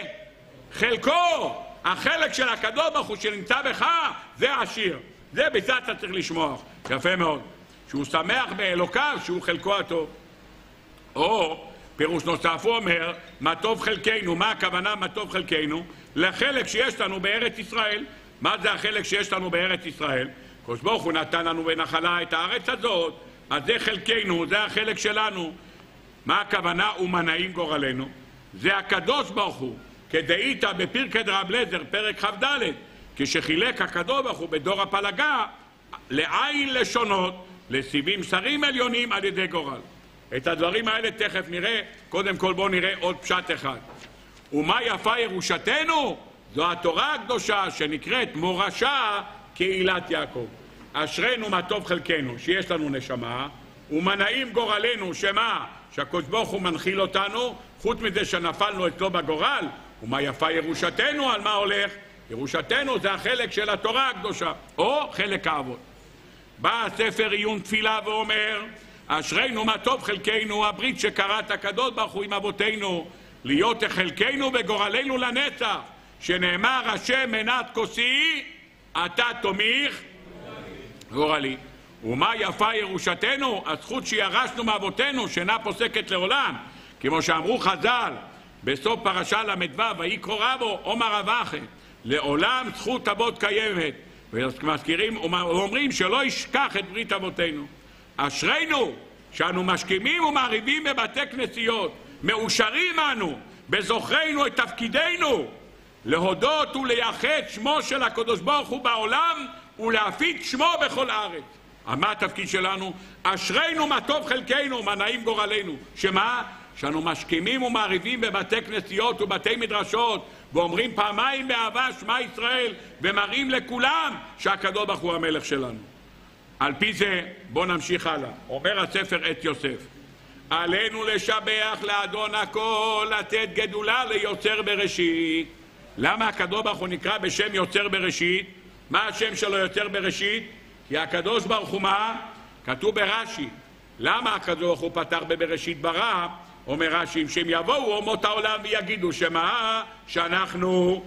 בחלקו, החלק של הקדוש ברוך הוא שנמצא בך, זה עשיר. זה בזה אתה צריך לשמוח. יפה מאוד. שהוא שמח באלוקיו, שהוא חלקו הטוב. או פירוש נוסף הוא אומר, מה טוב חלקנו. מה הכוונה מה טוב חלקנו? לחלק שיש לנו בארץ ישראל. מה זה החלק שיש לנו בארץ ישראל? הקדוש ברוך הוא נתן לנו בנחלה את הארץ הזאת, אז זה חלקנו, זה החלק שלנו. מה הכוונה? ומנעים גורלנו. זה הקדוש ברוך הוא, כדאית בפרקי דרב אליעזר, פרק כ"ד, כשחילק הקדוש ברוך הוא בדור הפלגה, לעין לשונות, לסיבים שרים עליונים על ידי גורל. את הדברים האלה תכף נראה. קודם כל בואו נראה עוד פשט אחד. ומה יפה ירושתנו? זו התורה הקדושה שנקראת מורשה קהילת יעקב. אשרנו מה טוב חלקנו, שיש לנו נשמה, ומנעים גורלנו, שמה? שהקדוש ברוך הוא מנחיל אותנו, חוץ מזה שנפלנו אצלו בגורל. ומה יפה ירושתנו, על מה הולך? ירושתנו זה החלק של התורה הקדושה, או חלק האבות. בא הספר עיון תפילה ואומר, אשרנו מה טוב חלקנו, הברית שקראת הקדוש ברוך הוא עם אבותינו, להיות חלקנו וגורלנו לנצח, שנאמר השם מנת כוסי, אתה תומיך גורלי. ומה יפה ירושתנו? הזכות שירשנו מאבותינו, שאינה פוסקת לעולם, כמו שאמרו חז"ל בסוף פרשה ל"ו, ויקרא רבו עומר אבכי, לעולם זכות אבות קיימת. ומזכירים ואומרים שלא ישכח את ברית אבותינו. אשרינו שאנו משכימים ומעריבים בבתי כנסיות, מאושרים אנו בזוכרנו את תפקידנו להודות ולייחד שמו של הקדוש ברוך הוא בעולם ולהפיץ שמו בכל הארץ. מה התפקיד שלנו? אשרינו מה טוב חלקנו, מה נעים גורלנו. שמה? שאנו משכימים ומעריבים בבתי כנסיות ובתי מדרשות, ואומרים פעמיים באהבה שמע ישראל, ומראים לכולם שהקדוש ברוך הוא המלך שלנו. על פי זה בוא נמשיך הלאה. אומר הספר את יוסף, עלינו לשבח לאדון הכל, לתת גדולה ליוצר בראשית. למה הקדוש ברוך הוא נקרא בשם יוצר בראשית? מה השם שלו יוצר בראשית? כי הקדוש ברוך הוא מה? כתוב ברש"י. למה הקדוש ברוך הוא פתח בבראשית ברא? אומר רש"י, אם שהם יבואו אומות העולם ויגידו שמה? שאנחנו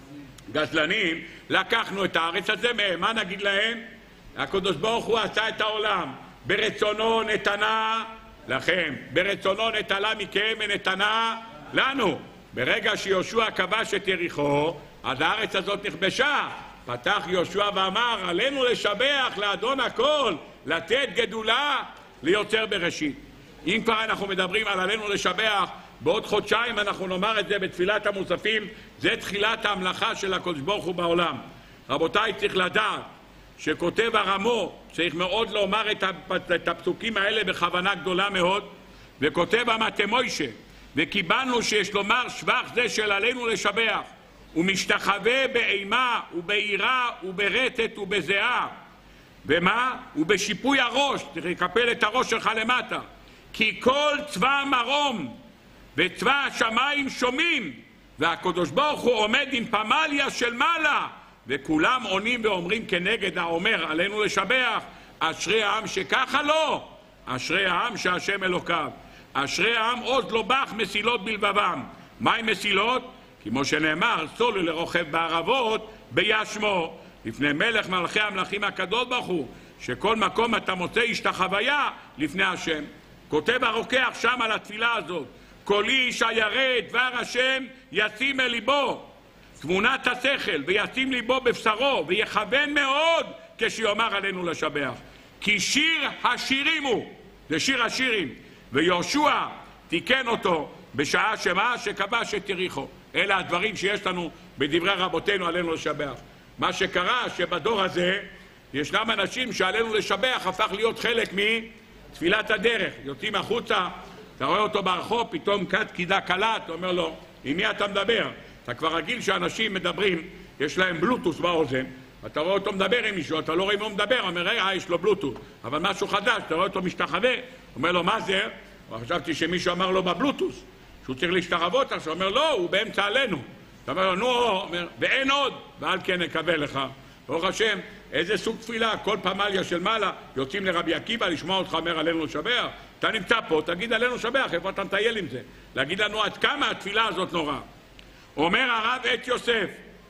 גזלנים, לקחנו את הארץ הזה מהם. מה נגיד להם? הקדוש ברוך הוא עשה את העולם, ברצונו נתנה לכם, ברצונו נטלה מכם ונתנה לנו. ברגע שיהושע כבש את יריחו, אז הארץ הזאת נכבשה. פתח יהושע ואמר, עלינו לשבח לאדון הכל, לתת גדולה ליוצר בראשית. אם כבר אנחנו מדברים על עלינו לשבח, בעוד חודשיים אנחנו נאמר את זה בתפילת המוספים, זה תחילת ההמלכה של הקדוש ברוך הוא בעולם. רבותיי, צריך לדעת שכותב הרמו, צריך מאוד לומר את הפסוקים האלה בכוונה גדולה מאוד, וכותב המטה מוישה, וקיבלנו שיש לומר שבח זה של עלינו לשבח, ומשתחווה באימה וביראה וברטט ובזיעה. ומה? ובשיפוי הראש, צריך לקפל את הראש שלך למטה. כי כל צבא מרום וצבא השמיים שומעים, והקדוש ברוך הוא עומד עם פמליה של מעלה, וכולם עונים ואומרים כנגד האומר עלינו לשבח, אשרי העם שככה לא, אשרי העם שהשם אלוקיו, אשרי העם עוד לא בח מסילות בלבבם. מהי מסילות? כמו שנאמר, סולו לרוכב בערבות בישמו, לפני מלך מלכי המלכים הקדוש ברוך הוא, שכל מקום אתה מוצא השתחוויה לפני השם. כותב הרוקח שם על התפילה הזאת, כל איש הירא דבר השם ישים אל ליבו, תמונת השכל, וישים ליבו בבשרו, ויכוון מאוד כשיאמר עלינו לשבח. כי שיר השירים הוא, זה שיר השירים, ויהושע תיקן אותו בשעה שמה? שכבש את יריחו. אלה הדברים שיש לנו בדברי רבותינו עלינו לשבח. מה שקרה שבדור הזה ישנם אנשים שעלינו לשבח הפך להיות חלק מתפילת הדרך. יוצאים החוצה, אתה רואה אותו ברחוב, פתאום קט קידה קלה, אתה אומר לו, עם מי אתה מדבר? אתה כבר רגיל שאנשים מדברים, יש להם בלוטוס באוזן, אתה רואה אותו מדבר עם מישהו, אתה לא רואה אם הוא מדבר, אומר, יש לו בלוטוס, אבל משהו חדש, אתה רואה אותו משתחווה, אומר לו, מה זה? חשבתי שמישהו אמר לו בבלוטוס, שהוא צריך להשתחוות, עכשיו אומר, לא, הוא באמצע עלינו. אתה אומר לו, נו, אומר, ואין עוד, ועל כן נקבל לך. ברוך השם, איזה סוג תפילה, כל פמליה של מעלה, יוצאים לרבי עקיבא לשמוע אותך אומר עלינו לשבח. אתה נמצא פה, תגיד עלינו לשבח, איפה אתה מטייל עם זה? להגיד לנו עד כמה התפילה הזאת נורא. אומר הרב את יוסף,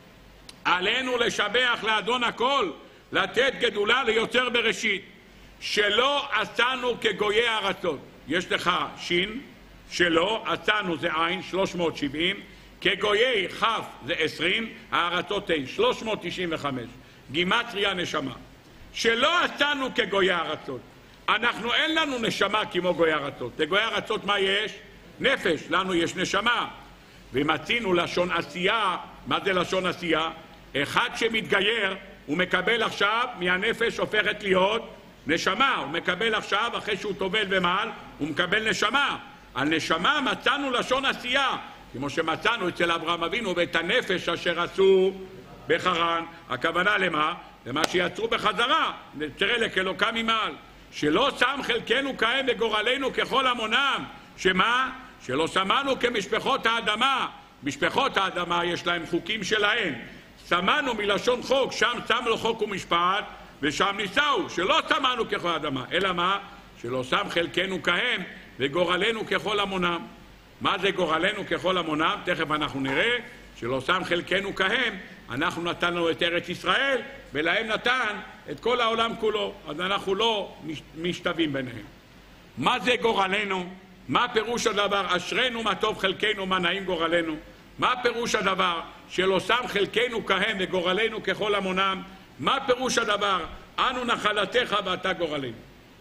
עלינו לשבח לאדון הכל, לתת גדולה ליוצר בראשית, שלא עשינו כגויי ארצות. יש לך שין, שלא עשינו זה עין, 370, כגויי חף זה 20, הארצות הן 395. גימטריה נשמה. שלא עשינו כגויי ארצות. אנחנו אין לנו נשמה כמו גויי ארצות. לגויי ארצות מה יש? נפש. לנו יש נשמה. ומצינו לשון עשייה. מה זה לשון עשייה? אחד שמתגייר, הוא מקבל עכשיו, מהנפש הופכת להיות נשמה. הוא מקבל עכשיו, אחרי שהוא טובל ומעל, הוא מקבל נשמה. על נשמה מצאנו לשון עשייה. כמו שמצאנו אצל אברהם אבינו, ואת הנפש אשר עשו בחרן. הכוונה למה? למה שיצרו בחזרה. נצרה לכאלוקה ממעל. שלא שם חלקנו כהם וגורלנו ככל המונם. שמה? שלא שמענו כמשפחות האדמה. משפחות האדמה יש להם חוקים שלהם. שמענו מלשון חוק, שם שם לו חוק ומשפט, ושם ניסהו. שלא שמענו ככל האדמה. אלא מה? שלא שם חלקנו כהם וגורלנו ככל המונם. מה זה גורלנו ככל המונם? תכף אנחנו נראה. שלא שם חלקנו כהם, אנחנו נתנו את ארץ ישראל, ולהם נתן את כל העולם כולו. אז אנחנו לא משתווים ביניהם. מה זה גורלנו? מה פירוש הדבר? אשרנו מה טוב חלקנו, מה נעים גורלנו. מה פירוש הדבר? שלא שם חלקנו כהם וגורלנו ככל המונם. מה פירוש הדבר? אנו נחלתך ואתה גורלנו.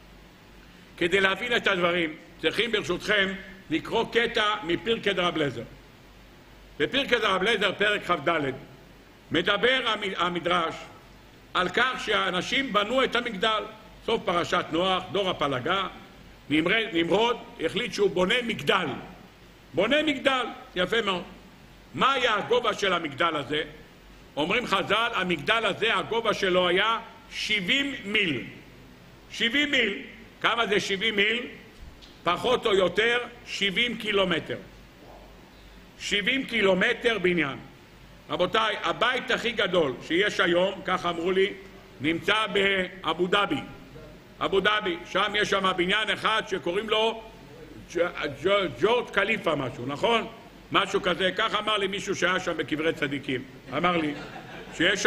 כדי להבין את הדברים, צריכים ברשותכם לקרוא קטע מפרקי דרב אליעזר. בפרקי דרב אליעזר, פרק כ"ד, מדבר המדרש על כך שהאנשים בנו את המגדל. סוף פרשת נוח, דור הפלגה, נמרוד החליט שהוא בונה מגדל. בונה מגדל, יפה מאוד. מה היה הגובה של המגדל הזה? אומרים חז"ל, המגדל הזה, הגובה שלו היה 70 מיל. 70 מיל. כמה זה 70 מיל? פחות או יותר 70 קילומטר. 70 קילומטר בניין. רבותיי, הבית הכי גדול שיש היום, ככה אמרו לי, נמצא באבו דאבי. אבו דאבי, שם יש שם בניין אחד שקוראים לו ג'ורג' קליפה משהו, נכון? משהו כזה, ככה אמר לי מישהו שהיה שם בקברי צדיקים. אמר לי שיש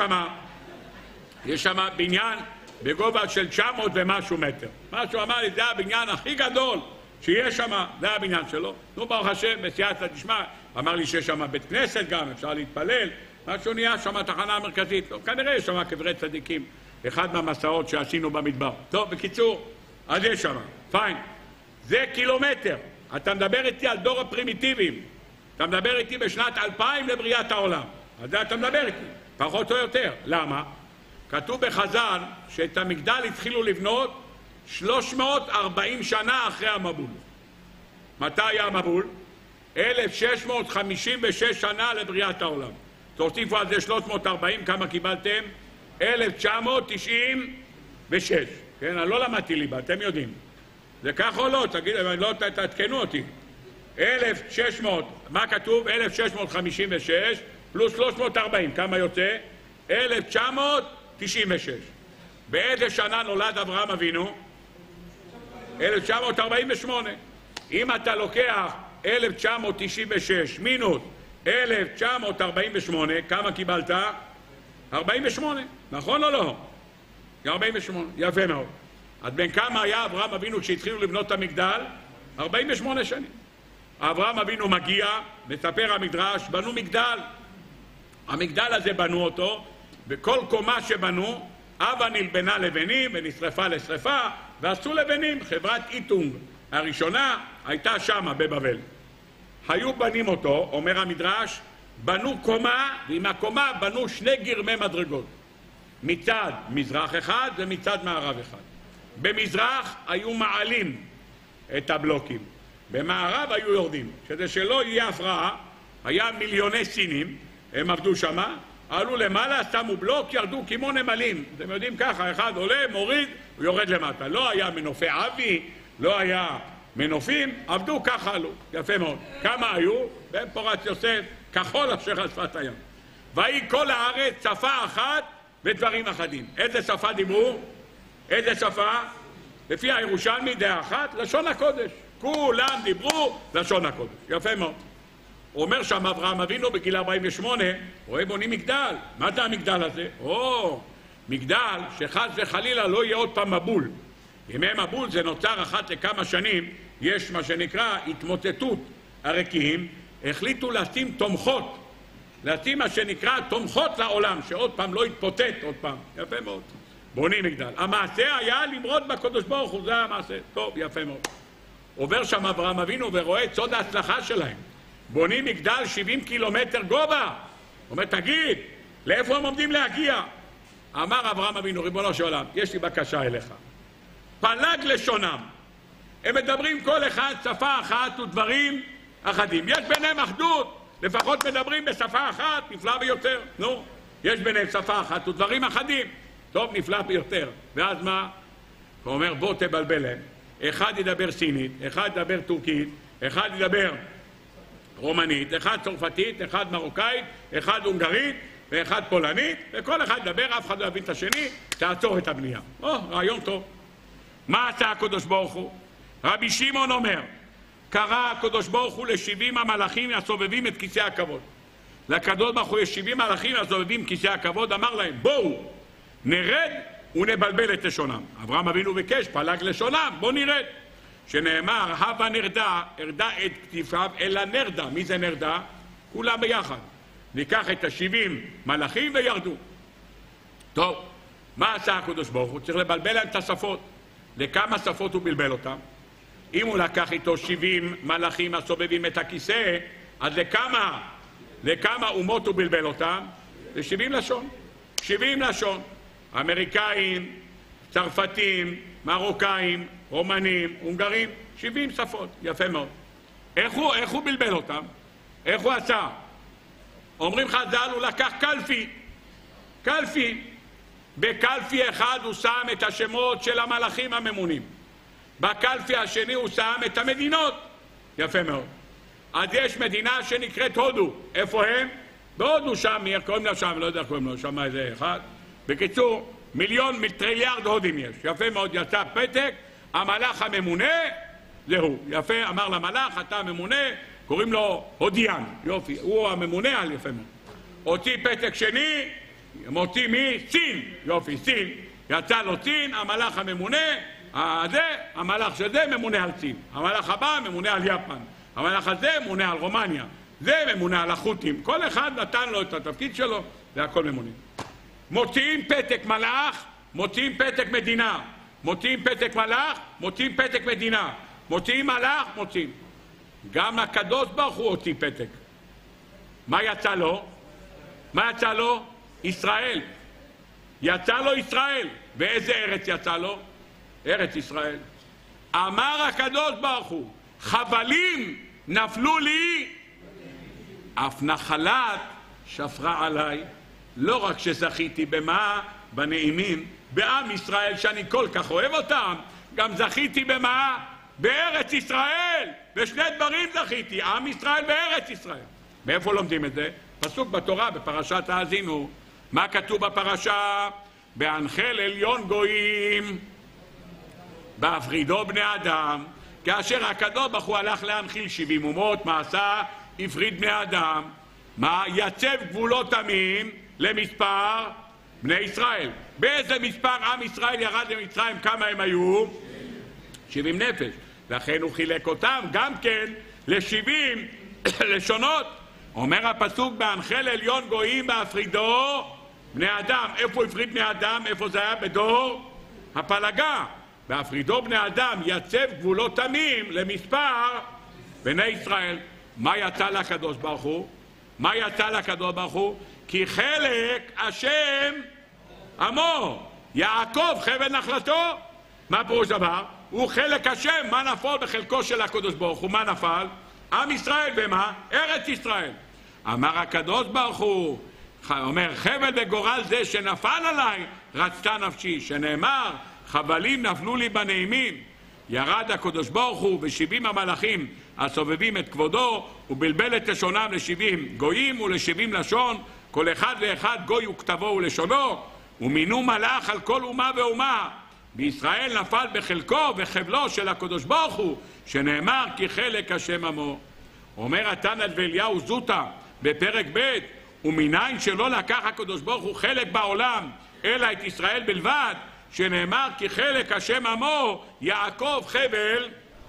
שם בניין בגובה של 900 ומשהו מטר. משהו אמר לי, זה הבניין הכי גדול שיש שם, זה הבניין שלו. נו, ברוך השם, בסייעתא דשמיא, אמר לי שיש שם בית כנסת גם, אפשר להתפלל, משהו נהיה שם תחנה מרכזית. טוב, כנראה יש שם קברי צדיקים, אחד מהמסעות שעשינו במדבר. טוב, בקיצור, אז יש שם, פיין. זה קילומטר. אתה מדבר איתי על דור הפרימיטיביים. אתה מדבר איתי בשנת 2000 לבריאת העולם. על זה אתה מדבר איתי, פחות או יותר. למה? כתוב בחז"ל שאת המגדל התחילו לבנות 340 שנה אחרי המבול. מתי היה המבול? 1656 שנה לבריאת העולם. תוסיפו על זה 340, כמה קיבלתם? 1996. כן, אני לא למדתי ליבה, אתם יודעים. זה כך או לא? תגידו, לא תעדכנו אותי. 1600, מה כתוב? 1656 פלוס 340, כמה יוצא? 1996. באיזה שנה נולד אברהם אבינו? 1948. אם אתה לוקח 1996 מינוס 1948, כמה קיבלת? 48, נכון או לא? 48, יפה מאוד. אז בין כמה היה אברהם אבינו כשהתחילו לבנות את המגדל? 48 שנים. אברהם אבינו מגיע, מספר המדרש, בנו מגדל. המגדל הזה בנו אותו, וכל קומה שבנו, אבא נלבנה לבנים ונשרפה לשרפה, ועשו לבנים. חברת איטונג הראשונה הייתה שמה בבבל. היו בנים אותו, אומר המדרש, בנו קומה, ועם הקומה בנו שני גרמי מדרגות. מצד מזרח אחד ומצד מערב אחד. במזרח היו מעלים את הבלוקים, במערב היו יורדים. כדי שלא יהיה הפרעה, היה מיליוני סינים, הם עבדו שמה, עלו למעלה, שמו בלוק, ירדו כמו נמלים. אתם יודעים ככה, אחד עולה, מוריד, הוא יורד למטה. לא היה מנופי אבי, לא היה מנופים, עבדו ככה עלו. יפה מאוד. כמה היו? בן פורת יוסף, כחול אשר על שפת הים. והיא כל הארץ שפה אחת ודברים אחדים. איזה שפה דיברו? איזה שפה? לפי הירושלמי דעה אחת, לשון הקודש. כולם דיברו לשון הקודש. יפה מאוד. הוא אומר שם אברהם אבינו בגיל 48, רואה בונים מגדל. מה זה המגדל הזה? מגדל שחס וחלילה לא יהיה עוד פעם מבול. ימי מבול זה נוצר אחת לכמה שנים, יש מה שנקרא התמוטטות הרקיעים, החליטו לשים תומכות, לשים מה שנקרא תומכות לעולם, שעוד פעם לא יתפוטט עוד פעם. יפה מאוד. בונים מגדל. המעשה היה למרוד בקדוש ברוך הוא, זה המעשה. טוב, יפה מאוד. עובר שם אברהם אבינו ורואה את סוד ההצלחה שלהם. בונים מגדל 70 קילומטר גובה. הוא אומר, תגיד, לאיפה הם עומדים להגיע? אמר אברהם אבינו, ריבונו של עולם, יש לי בקשה אליך. פלג לשונם. הם מדברים כל אחד שפה אחת ודברים אחדים. יש ביניהם אחדות, לפחות מדברים בשפה אחת, נפלא ביותר. נו, יש ביניהם שפה אחת ודברים אחדים. טוב, נפלא ביותר. ואז מה? הוא אומר, בוא תבלבל להם. אחד ידבר סינית, אחד ידבר טורקית, אחד ידבר רומנית, אחד צרפתית, אחד מרוקאית, אחד הונגרית ואחד פולנית, וכל אחד ידבר, אף אחד לא יבין את השני, תעצור את הבנייה. רעיון טוב. מה עשה הקדוש ברוך הוא? רבי שמעון אומר, קרא הקדוש ברוך הוא ל70 המלאכים הסובבים את כיסא הכבוד. לקדוש ברוך הוא יש 70 מלאכים הסובבים כיסא הכבוד, אמר להם, בואו נרד ונבלבל את לשונם. אברהם אבינו ביקש, פלג לשונם, בואו נרד. שנאמר, הווה נרדה, הרדה את כתפיו, אלא נרדה. מי זה נרדה? כולם ביחד. ניקח את 70 מלאכים וירדו. טוב, מה עשה הקדוש ברוך הוא? צריך לבלבל להם את השפות. לכמה שפות הוא בלבל אותם? אם הוא לקח איתו 70 מלאכים הסובבים את הכיסא, אז לכמה אומות הוא בלבל אותם? ל70 לשון. 70 לשון. אמריקאים, צרפתים, מרוקאים, רומנים, הונגרים, 70 שפות. יפה מאוד. איך הוא בלבל אותם? איך הוא עשה? אומרים חז"ל, הוא לקח קלפי. בקלפי אחד הוא שם את השמות של המלאכים הממונים. בקלפי השני הוא שם את המדינות. יפה מאוד. אז יש מדינה שנקראת הודו. איפה הם? בהודו שם, קוראים לה שם, לא יודע איך קוראים לה, שם איזה אחד. בקיצור, 1,000,000 טריליארד הודים יש. יפה מאוד, יצא פתק, המלאך הממונה, זהו. יפה, אמר למלאך, אתה הממונה, קוראים לו הודיין. יופי, הוא הממונה על יפה מאוד. הוציא פתק שני, מוציא מי? סין. יופי, סין. יצא לו סין, המלאך הממונה, המלאך שזה ממונה על סין. המלאך הבא ממונה על יפן. המלאך הזה ממונה על רומניה. זה ממונה על החות'ים. כל אחד נתן לו את התפקיד שלו, זה הכל ממונה. מוציאים פתק מלאך, מוציאים פתק מדינה. מוציאים פתק מלאך, מוציאים פתק מדינה. מוציאים מלאך, מוציאים. גם הקדוש ברוך הוא הוציא פתק. מה יצא לו? מה יצא לו? ישראל. יצא לו ישראל. ואיזה ארץ יצא לו? ארץ ישראל. אמר הקדוש ברוך הוא, חבלים נפלו לי, אף נחלת שפרה עליי. לא רק שזכיתי במה? בנעימים, בעם ישראל שאני כל כך אוהב אותם, גם זכיתי במה? בארץ ישראל. בשני דברים זכיתי, עם ישראל בארץ ישראל. מאיפה לומדים את זה? פסוק בתורה, בפרשת האזינו. מה כתוב בפרשה? בהנחל עליון גויים, בהפרידו בני אדם. כאשר הקדוש ברוך הוא הלך להנחיל 70 אומות, מה עשה? הפריד בני אדם. מה? יצב גבולות עמים למספר בני ישראל. באיזה מספר עם ישראל ירד למצרים? כמה הם היו? 70 נפש. לכן הוא חילק אותם גם כן ל70 לשונות. אומר הפסוק, בהנחל עליון גויים בהפרידו בני אדם. איפה הפריד בני אדם? איפה זה היה? בדור הפלגה. בהפרידו בני אדם יצב גבולות עמים למספר בני ישראל. מה יצא לקדוש ברוך הוא? מה יצא לקדוש ברוך הוא? כי חלק השם עמו, יעקב חבל נחלתו. מה פירוש דבר? הוא חלק השם. מה נפל בחלקו של הקדוש ברוך הוא? מה נפל? עם ישראל. ומה? ארץ ישראל. אמר הקדוש ברוך הוא, אומר, חבל וגורל זה שנפל עליי רצתה נפשי, שנאמר חבלים נפלו לי בנעימים. ירד הקדוש ברוך הוא ו70 המלאכים הסובבים את כבודו, ובלבל את לשונם ל70 גויים ול70 לשון, כל אחד ואחד גוי וכתבו ולשונו, ומינו מלאך על כל אומה ואומה. בישראל נפל בחלקו וחבלו של הקדוש ברוך הוא, שנאמר כי חלק השם עמו. אומר התנא ואליהו זוטא בפרק ב', ומניין שלא לקח הקדוש ברוך הוא חלק בעולם אלא את ישראל בלבד, שנאמר כי חלק השם עמו, יעקב חבל.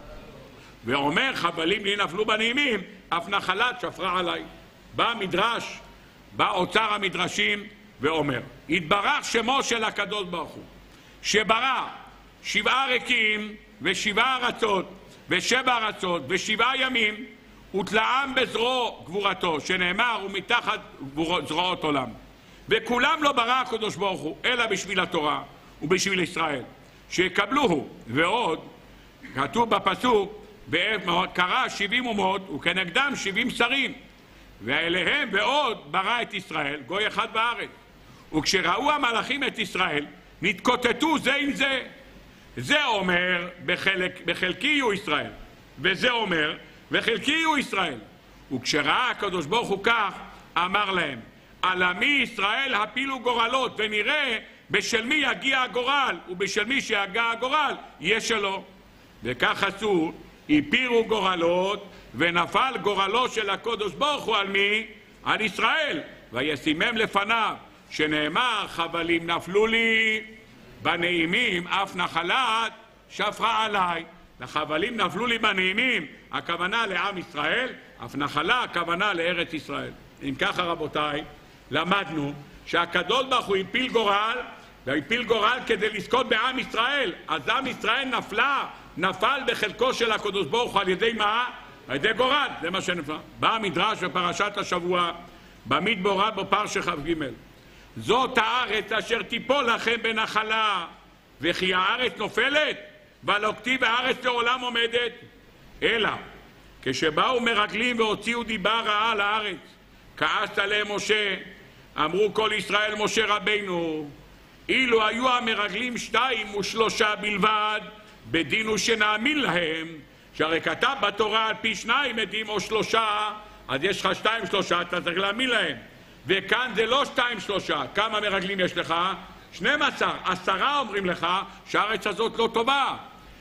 ואומר חבלים לי נפלו בנעימים, אף נחלת שפרה עליי. בא מדרש, בא אוצר המדרשים ואומר, התברך שמו של הקדוש ברוך הוא, שברא 7 ריקים ו7 ארצות ו7 ארצות ו7 ימים, ותלאם בזרוע גבורתו, שנאמר ומתחת זרועות עולם. וכולם לא ברא הקדוש ברוך הוא אלא בשביל התורה ובשביל ישראל שיקבלוהו. ועוד כתוב בפסוק, קרא 70 אומות וכנגדם 70 שרים, ואליהם ועוד ברא את ישראל גוי אחד בארץ. וכשראו המלאכים את ישראל נתקוטטו זה עם זה. זה אומר בחלקי יהיו ישראל, וזה אומר וחלקי יהיו ישראל. וכשראה הקדוש ברוך הוא כך, אמר להם, על עמי ישראל הפילו גורלות, ונראה בשל מי יגיע הגורל, ובשל מי שיגיע הגורל יהיה שלו. וכך עשו, הפירו גורלות, ונפל גורלו של הקדוש ברוך הוא על מי? על ישראל. וישימם לפניו, שנאמר חבלים נפלו לי בנעימים, אף נחלת שפרה עליי. לחבלים נפלו לי בנעימים, הכוונה לעם ישראל, אף נחלה הכוונה לארץ ישראל. אם ככה רבותיי, למדנו שהקדוש ברוך הוא הפיל גורל, והפיל גורל כדי לזכות בעם ישראל. אז עם ישראל נפל בחלקו של הקדוש ברוך הוא על ידי מה? על ידי גורל, זה מה שנפל. בא המדרש בפרשת השבוע, במדבר בפרשת כ"ג, זאת הארץ אשר תיפול לכם בנחלה, וכי הארץ נופלת ולא כתיב הארץ לעולם עומדת. אלא כשבאו מרגלים והוציאו דיבה רעה על הארץ, כעס עליהם משה, אמרו כל ישראל משה רבינו, אילו היו המרגלים 2 או 3 בלבד, בדין הוא שנאמין להם, שהרי כתב בתורה על פי 2 עדים או 3, אז יש לך 2 3, אתה צריך להאמין להם. וכאן זה לא 2 3, כמה מרגלים יש לך? 12, 10 אומרים לך שהארץ הזאת לא טובה.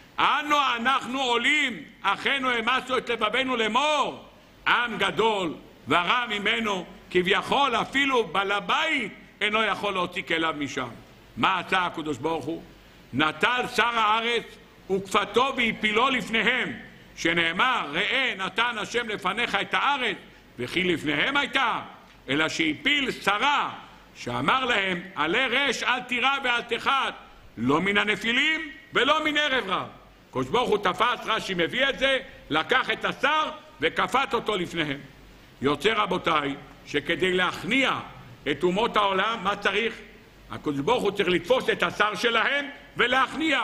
אנחנו עולים, אחינו המסו את לבבינו לאמור, עם גדול ורע ממנו, כביכול אפילו בעל הבית אינו יכול להוציא כליו משם. מה עשה הקדוש ברוך הוא? נטל שר הארץ וכפתו והפילו לפניהם, שנאמר ראה נתן השם לפניך את הארץ, וכי לפניהם הייתה, אלא שהפיל שרה שאמר להם עלי רש אל תירא ואל תחת, לא מן הנפילים ולא מן ערב רב. הקדוש ברוך הוא תפס, רש"י מביא את זה, לקח את השר וכפת אותו לפניהם. יוצא רבותיי שכדי להכניע את אומות העולם, מה צריך? הקדוש ברוך הוא צריך לתפוס את השר שלהם ולהכניע.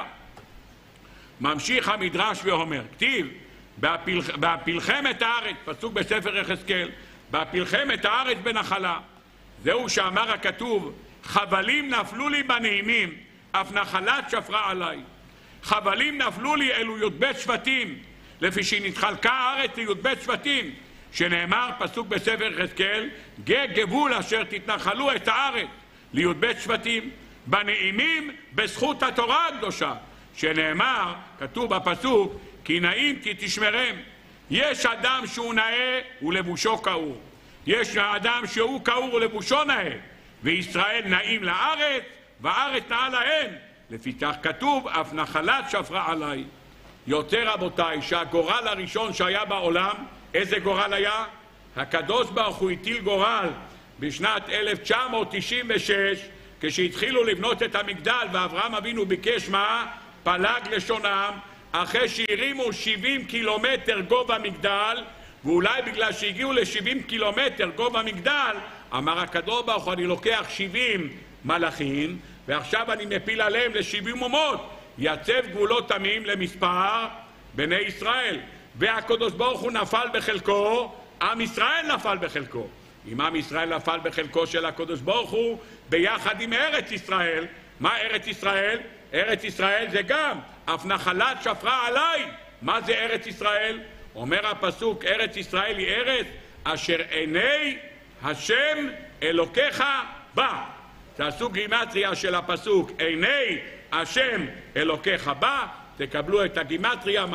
ממשיך המדרש ואומר, כתיב בהפילכם את הארץ, פסוק בספר יחזקאל, בהפילכם את הארץ בנחלה. זהו שאמר הכתוב, חבלים נפלו לי בנעימים, אף נחלת שפרה עליי. חבלים נפלו לי אלו י"ב שבטים, לפי שנתחלקה הארץ לי"ב שבטים, שנאמר פסוק בספר יחזקאל, גבול אשר תתנחלו את הארץ לי"ב שבטים, בנעימים בזכות התורה הקדושה, שנאמר, כתוב בפסוק, כי נעים כי תשמרם. יש אדם שהוא נאה ולבושו כאור, יש אדם שהוא כאור ולבושו נאה, וישראל נעים לארץ והארץ נאה להם, לפיכך כתוב אף נחלת שפרה עליי. יוצא רבותיי שהגורל הראשון שהיה בעולם, איזה גורל היה? הקדוש ברוך הוא הטיל גורל בשנת 1996, כשהתחילו לבנות את המגדל, ואברהם אבינו ביקש מה? פלג לשונם, אחרי שהרימו 70 קילומטר גובה מגדל, ואולי בגלל שהגיעו ל-70 קילומטר גובה מגדל, אמר הקדוש ברוך הוא, אני לוקח 70 מלאכים, ועכשיו אני מפיל עליהם ל-70 אומות, יצב גבולות תמים למספר בני ישראל. והקדוש ברוך הוא נפל בחלקו, עם ישראל נפל בחלקו. אם עם ישראל נפל בחלקו של הקדוש ברוך הוא, ביחד עם ארץ ישראל. מה ארץ ישראל? ארץ ישראל זה גם, אף נחלת שפרה עליי. מה זה ארץ ישראל? אומר הפסוק, ארץ ישראל היא ארץ אשר עיני השם אלוקיך בה. תעשו גימטריה של הפסוק, עיני השם אלוקיך בה, תקבלו את הגימטריה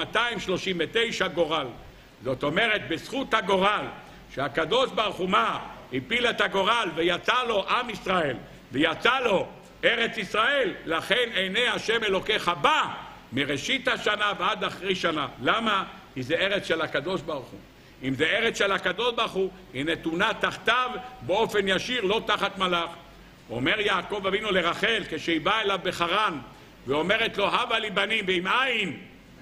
239 גורל. זאת אומרת, בזכות הגורל, שהקדוש ברוך הוא מה? הפיל את הגורל ויצא לו עם ישראל, ויצא לו ארץ ישראל, לכן עיני השם אלוקיך בה, מראשית השנה ועד אחרי שנה. למה? כי זה ארץ של הקדוש ברוך הוא. אם זה ארץ של הקדוש ברוך הוא, היא נתונה תחתיו באופן ישיר, לא תחת מלאך. אומר יעקב אבינו לרחל, כשהיא באה אליו בחרן, ואומרת לו, הבה לי בנים, ועם עין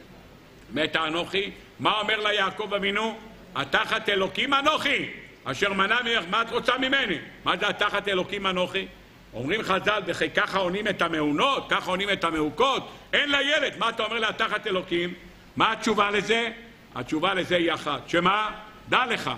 מתה אנוכי. מה אומר לה יעקב אבינו? התחת אלוקים אנוכי, אשר מנע ממך, מה את רוצה ממני? מה זה התחת אלוקים אנוכי? אומרים חז"ל, וכי ככה עונים את המעונות, ככה עונים את המעוקות, אין לה ילד, מה אתה אומר לה תחת אלוקים? מה התשובה לזה? התשובה לזה היא אחת, שמה? דע לך,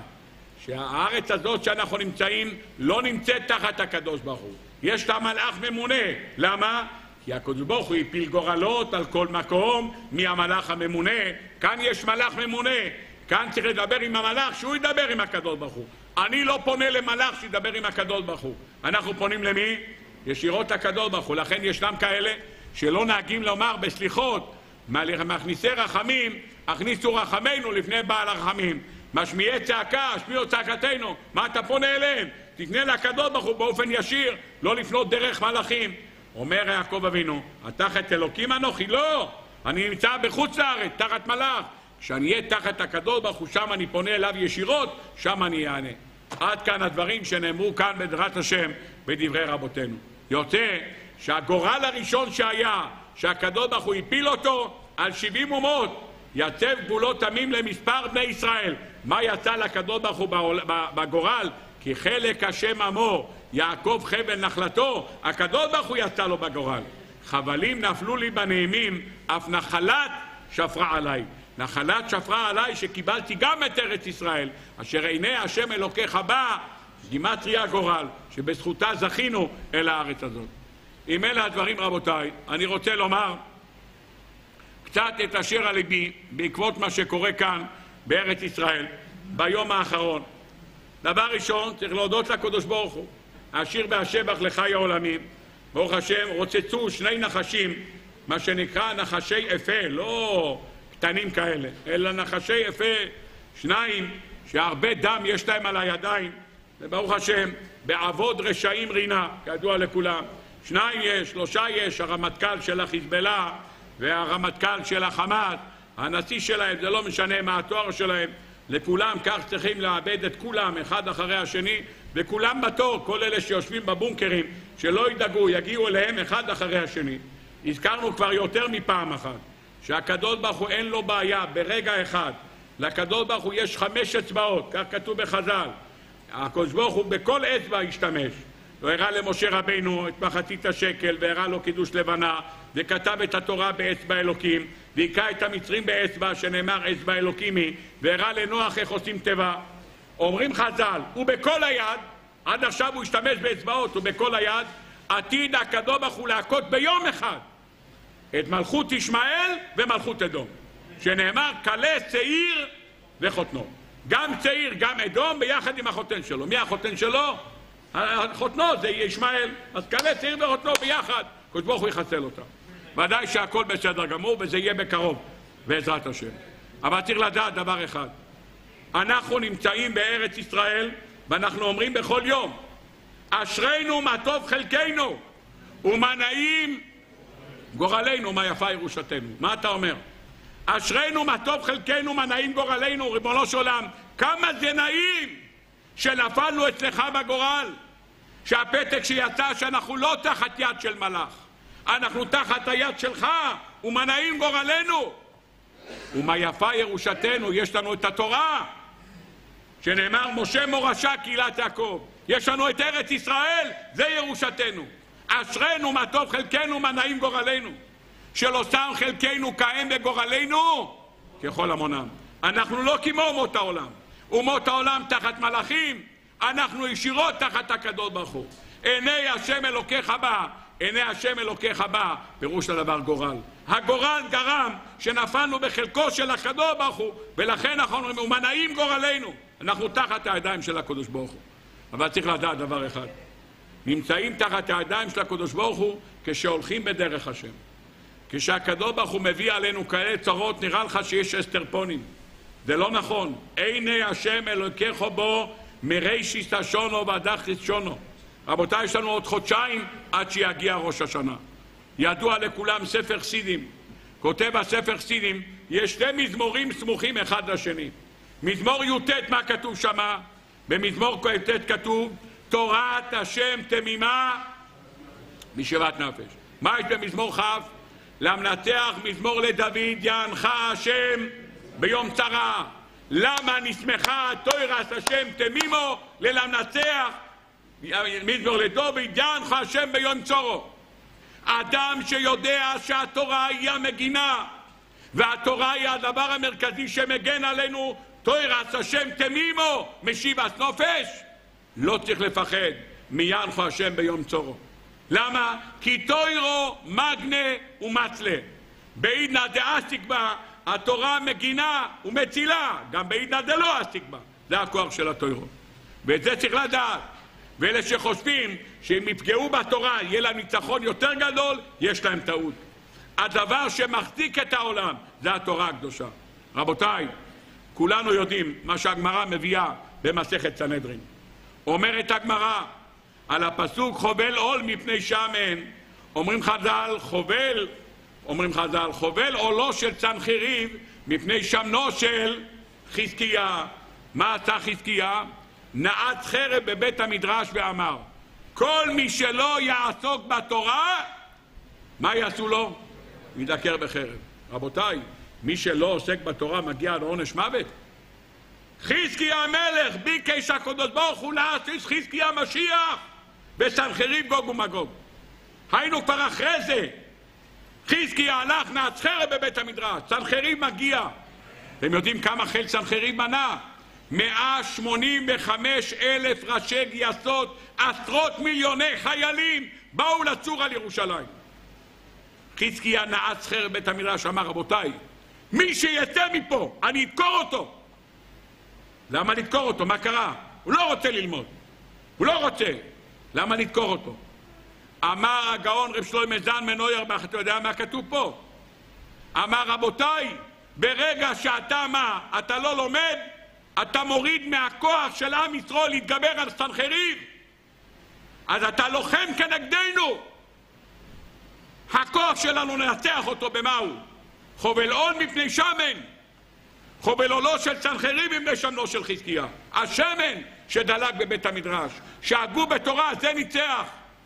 שהארץ הזאת שאנחנו נמצאים לא נמצאת תחת הקדוש ברוך הוא. יש לה מלאך ממונה. למה? כי הקדוש ברוך הוא הפיל גורלות על כל מקום מהמלאך הממונה. כאן יש מלאך ממונה. כאן צריך לדבר עם המלאך שהוא ידבר עם הקדוש ברוך הוא. אני לא פונה למלאך שידבר עם הקדוש ברוך הוא. אנחנו פונים למי? ישירות הקדוש ברוך הוא. לכן ישנם כאלה שלא נהגים לומר בסליחות, מכניסי רחמים, הכניסו רחמינו לפני בעל הרחמים. משמיעי צעקה, השמיעו צעקתנו. מה אתה פונה אליהם? תקנה לקדוש ברוך הוא באופן ישיר, לא לפנות דרך מלאכים. אומר יעקב אבינו, תחת אלוקים אנוכי? לא, אני נמצא בחוץ לארץ, תחת מלאך. כשאני אהיה תחת הקדוש ברוך הוא, שם אני פונה אליו ישירות, שם אני אענה. עד כאן הדברים שנאמרו כאן בעזרת השם בדברי רבותינו. יוצא שהגורל הראשון שהיה, שהקדוש ברוך הוא הפיל אותו על 70 אומות, יצב גבולות תמים למספר בני ישראל. מה יצא לקדוש ברוך הוא בגורל? כי חלק השם עמו, יעקב חבל נחלתו, הקדוש ברוך הוא יצא לו בגורל. חבלים נפלו לי בנעימים, אף נחלת שפרה עליי. נחלת שפרה עליי שקיבלתי גם את ארץ ישראל, אשר עיני השם אלוקיך בה, גימטריה גורל, שבזכותה זכינו אל הארץ הזאת. אם אלה הדברים רבותיי, אני רוצה לומר קצת את אשר על ליבי בעקבות מה שקורה כאן בארץ ישראל ביום האחרון. דבר ראשון, צריך להודות לקדוש ברוך הוא, השיר והשבח לחי העולמים. ברוך השם, רוצצו שני נחשים, מה שנקרא נחשי אפה, לא קטנים כאלה, אלא נחשי אפה, שניים שהרבה דם יש להם על הידיים, וברוך השם, בעבוד רשעים רינה, כידוע לכולם. שניים יש, שלושה יש, הרמטכ"ל של החיזבאללה והרמטכ"ל של החמאס, הנשיא שלהם, זה לא משנה מה התואר שלהם, לכולם כך צריכים לאבד את כולם אחד אחרי השני, וכולם בתור, כל אלה שיושבים בבונקרים, שלא ידאגו, יגיעו אליהם אחד אחרי השני. הזכרנו כבר יותר מפעם אחת, שהקדוש ברוך הוא אין לו בעיה ברגע אחד. לקדוש ברוך הוא יש 5 אצבעות, כך כתוב בחז"ל. הקדוש ברוך הוא בכל אצבע ישתמש. הוא הראה למשה רבינו את מחצית השקל, והראה לו קידוש לבנה, וכתב את התורה באצבע אלוקים, והיכה את המצרים באצבע, שנאמר אצבע אלוקים היא, והראה לנוח איך עושים טבע. אומרים חז"ל, ובכל היד, עד עכשיו הוא השתמש באצבעות, ובכל היד, עתיד הקדוש ברוך הוא להכות ביום אחד את מלכות ישמעאל ומלכות אדום, שנאמר כלה צעיר וחותנו. גם צעיר, גם אדום, ביחד עם החותן שלו. מי החותן שלו? החותנו זה ישמעאל. אז כלה צעיר וחותנו ביחד, הקדוש ברוך הוא יחסל אותם. ודאי שהכל בסדר גמור, וזה יהיה בקרוב בעזרת השם. אבל צריך לדעת דבר אחד, אנחנו נמצאים בארץ ישראל, ואנחנו אומרים בכל יום, אשרינו מה טוב חלקנו ומה נעים גורלנו, מה יפה ירושתנו. מה אתה אומר? אשרינו מה טוב חלקנו, מה נעים גורלנו. ריבונו של עולם, כמה זה נעים שנפלנו אצלך בגורל, שהפתק שיצא שאנחנו לא תחת יד של מלאך, אנחנו תחת היד שלך, ומה נעים גורלנו ומה יפה ירושתנו. יש לנו את התורה, שנאמר משה מורשה קהילת יעקב. יש לנו את ארץ ישראל, זה ירושתנו. אשרנו מה טוב חלקנו, מה נעים גורלנו. שלא שם חלקנו כהם בגורלנו ככל המונם. אנחנו לא כמו אומות העולם. אומות העולם תחת מלאכים, אנחנו ישירות תחת הקדוש ברוך הוא. עיני השם אלוקיך בא, עיני השם אלוקיך בא, פירוש לדבר גורל. הגורל גרם שנפלנו בחלקו של הקדוש ברוך הוא, ולכן אנחנו אומרים, ומנעים גורלנו. אנחנו תחת הידיים של הקדוש ברוך הוא. אבל צריך לדעת דבר אחד, נמצאים תחת הידיים של הקדוש ברוך הוא כשהולכים בדרך השם. כשהקדוש ברוך הוא מביא עלינו כאלה צרות, נראה לך שיש אסטרפונים. זה לא נכון. עיני השם אלוקיך בו מראשית השונו ועד אחרית שונו. רבותיי, יש לנו עוד חודשיים עד שיגיע ראש השנה. ידוע לכולם ספר חסידים. כותב הספר חסידים, יש שני מזמורים סמוכים אחד לשני. מזמור י"ט, מה כתוב שמה? במזמור י"ט כתוב, תורת השם תמימה בשבעת נפש. מה יש במזמור כ'? למנצח מזמור לדוד, יענך השם ביום צרה. למה נסמכה תורת השם תמימו ללמנצח מזמור לדוד, יענך השם ביום צרו. אדם שיודע שהתורה היא המגינה, והתורה היא הדבר המרכזי שמגן עלינו, תורת השם תמימו משיבת נפש, לא צריך לפחד מיענך השם ביום צרו. למה? כי תוירו מגנה ומצלה. בעידנא דאסתיק בה, התורה מגינה ומצילה, גם בעידנא דלא אסתיק בה. זה הכוח של התוירו. ואת זה צריך לדעת. ואלה שחושבים שאם יפגעו בתורה יהיה להם ניצחון יותר גדול, יש להם טעות. הדבר שמחזיק את העולם זה התורה הקדושה. רבותיי, כולנו יודעים מה שהגמרא מביאה במסכת סנהדרין. אומרת הגמרא על הפסוק חובל עול מפני שמן, אומרים חז"ל חובל עולו של סנחריב מפני שמנו של חזקיה. מה עשה חזקיה? נעץ חרב בבית המדרש ואמר, כל מי שלא יעסוק בתורה, מה יעשו לו? ידקר בחרב. רבותיי, מי שלא עוסק בתורה מגיע לעונש מוות. חזקיה המלך ביקש הקדוש ברוך הוא להשיש חזקיה משיח בסנחריב גוג ומגוג. היינו כבר אחרי זה. חזקיה הלך, נעץ חרב בבית המדרש, סנחריב מגיע. אתם יודעים כמה חיל סנחריב מנה? 185,000 ראשי גייסות, עשרות מיליוני חיילים באו לצור על ירושלים. חזקיה נעץ חרב בבית המדרש, אמר רבותיי, מי שיצא מפה אני אדקור אותו. למה לדקור אותו? מה קרה? הוא לא רוצה ללמוד, הוא לא רוצה. למה לדקור אותו? אמר הגאון רב שלמה זלמן אוירבך, אתה יודע מה כתוב פה? אמר רבותיי, ברגע שאתה אתה לא לומד, אתה מוריד מהכוח של עם ישראל להתגבר על סנחריב, אז אתה לוחם כנגדנו. הכוח שלנו ננצח אותו במהו? חובל עול מפני שמן. חובל עולו של סנחריב מפני שמנו של חזקיה. השמן שדלק בבית המדרש, שהגו בתורה, זה ניצח.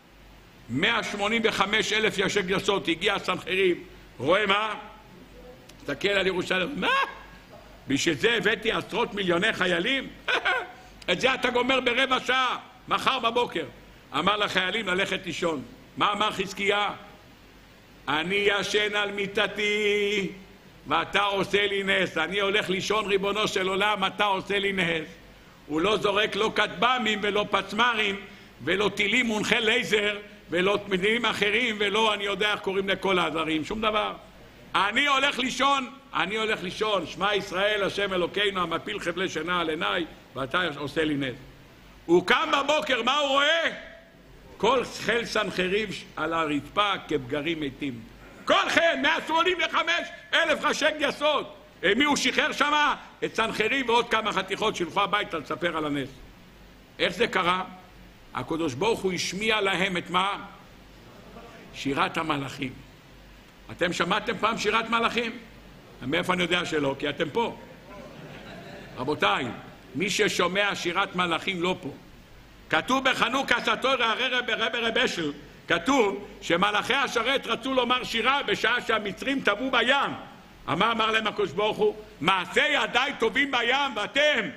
185,000 ראשי גייסות, הגיע סנחריב, רואה מה? תסתכל על ירושלים, מה? בשביל זה הבאתי עשרות מיליוני חיילים? את זה אתה גומר ברבע שעה, מחר בבוקר. אמר לחיילים ללכת לישון. מה אמר חזקיה? אני ישן על מיטתי ואתה עושה לי נס. אני הולך לישון, ריבונו של עולם, אתה עושה לי נס. הוא לא זורק לא כטב"מים ולא פצמ"רים ולא טילים מונחי לייזר ולא מינים אחרים ולא אני יודע איך קוראים לכל העזרים, שום דבר. אני הולך לישון, שמע ישראל השם אלוקינו המפיל חבלי שינה על עיניי ואתה עושה לי נס. הוא קם בבוקר, מה הוא רואה? כל חיל סנחריב על הרצפה כבגרים מתים. כל חיל, 185,000 ראשי גייסות. מי הוא שחרר שמה? את סנחריב ועוד כמה חתיכות שילכו הביתה לספר על הנס. איך זה קרה? הקדוש ברוך הוא השמיע להם את מה? שירת המלאכים. אתם שמעתם פעם שירת מלאכים? מאיפה אני יודע שלא? כי אתם פה. רבותיי, מי ששומע שירת מלאכים לא פה. כתוב בחנוכה סתורא רב אשל, כתוב שמלאכי השרת רצו לומר שירה בשעה שהמצרים טבעו בים. אמר להם הקדוש ברוך הוא, מעשי ידיי טובים בים ואתם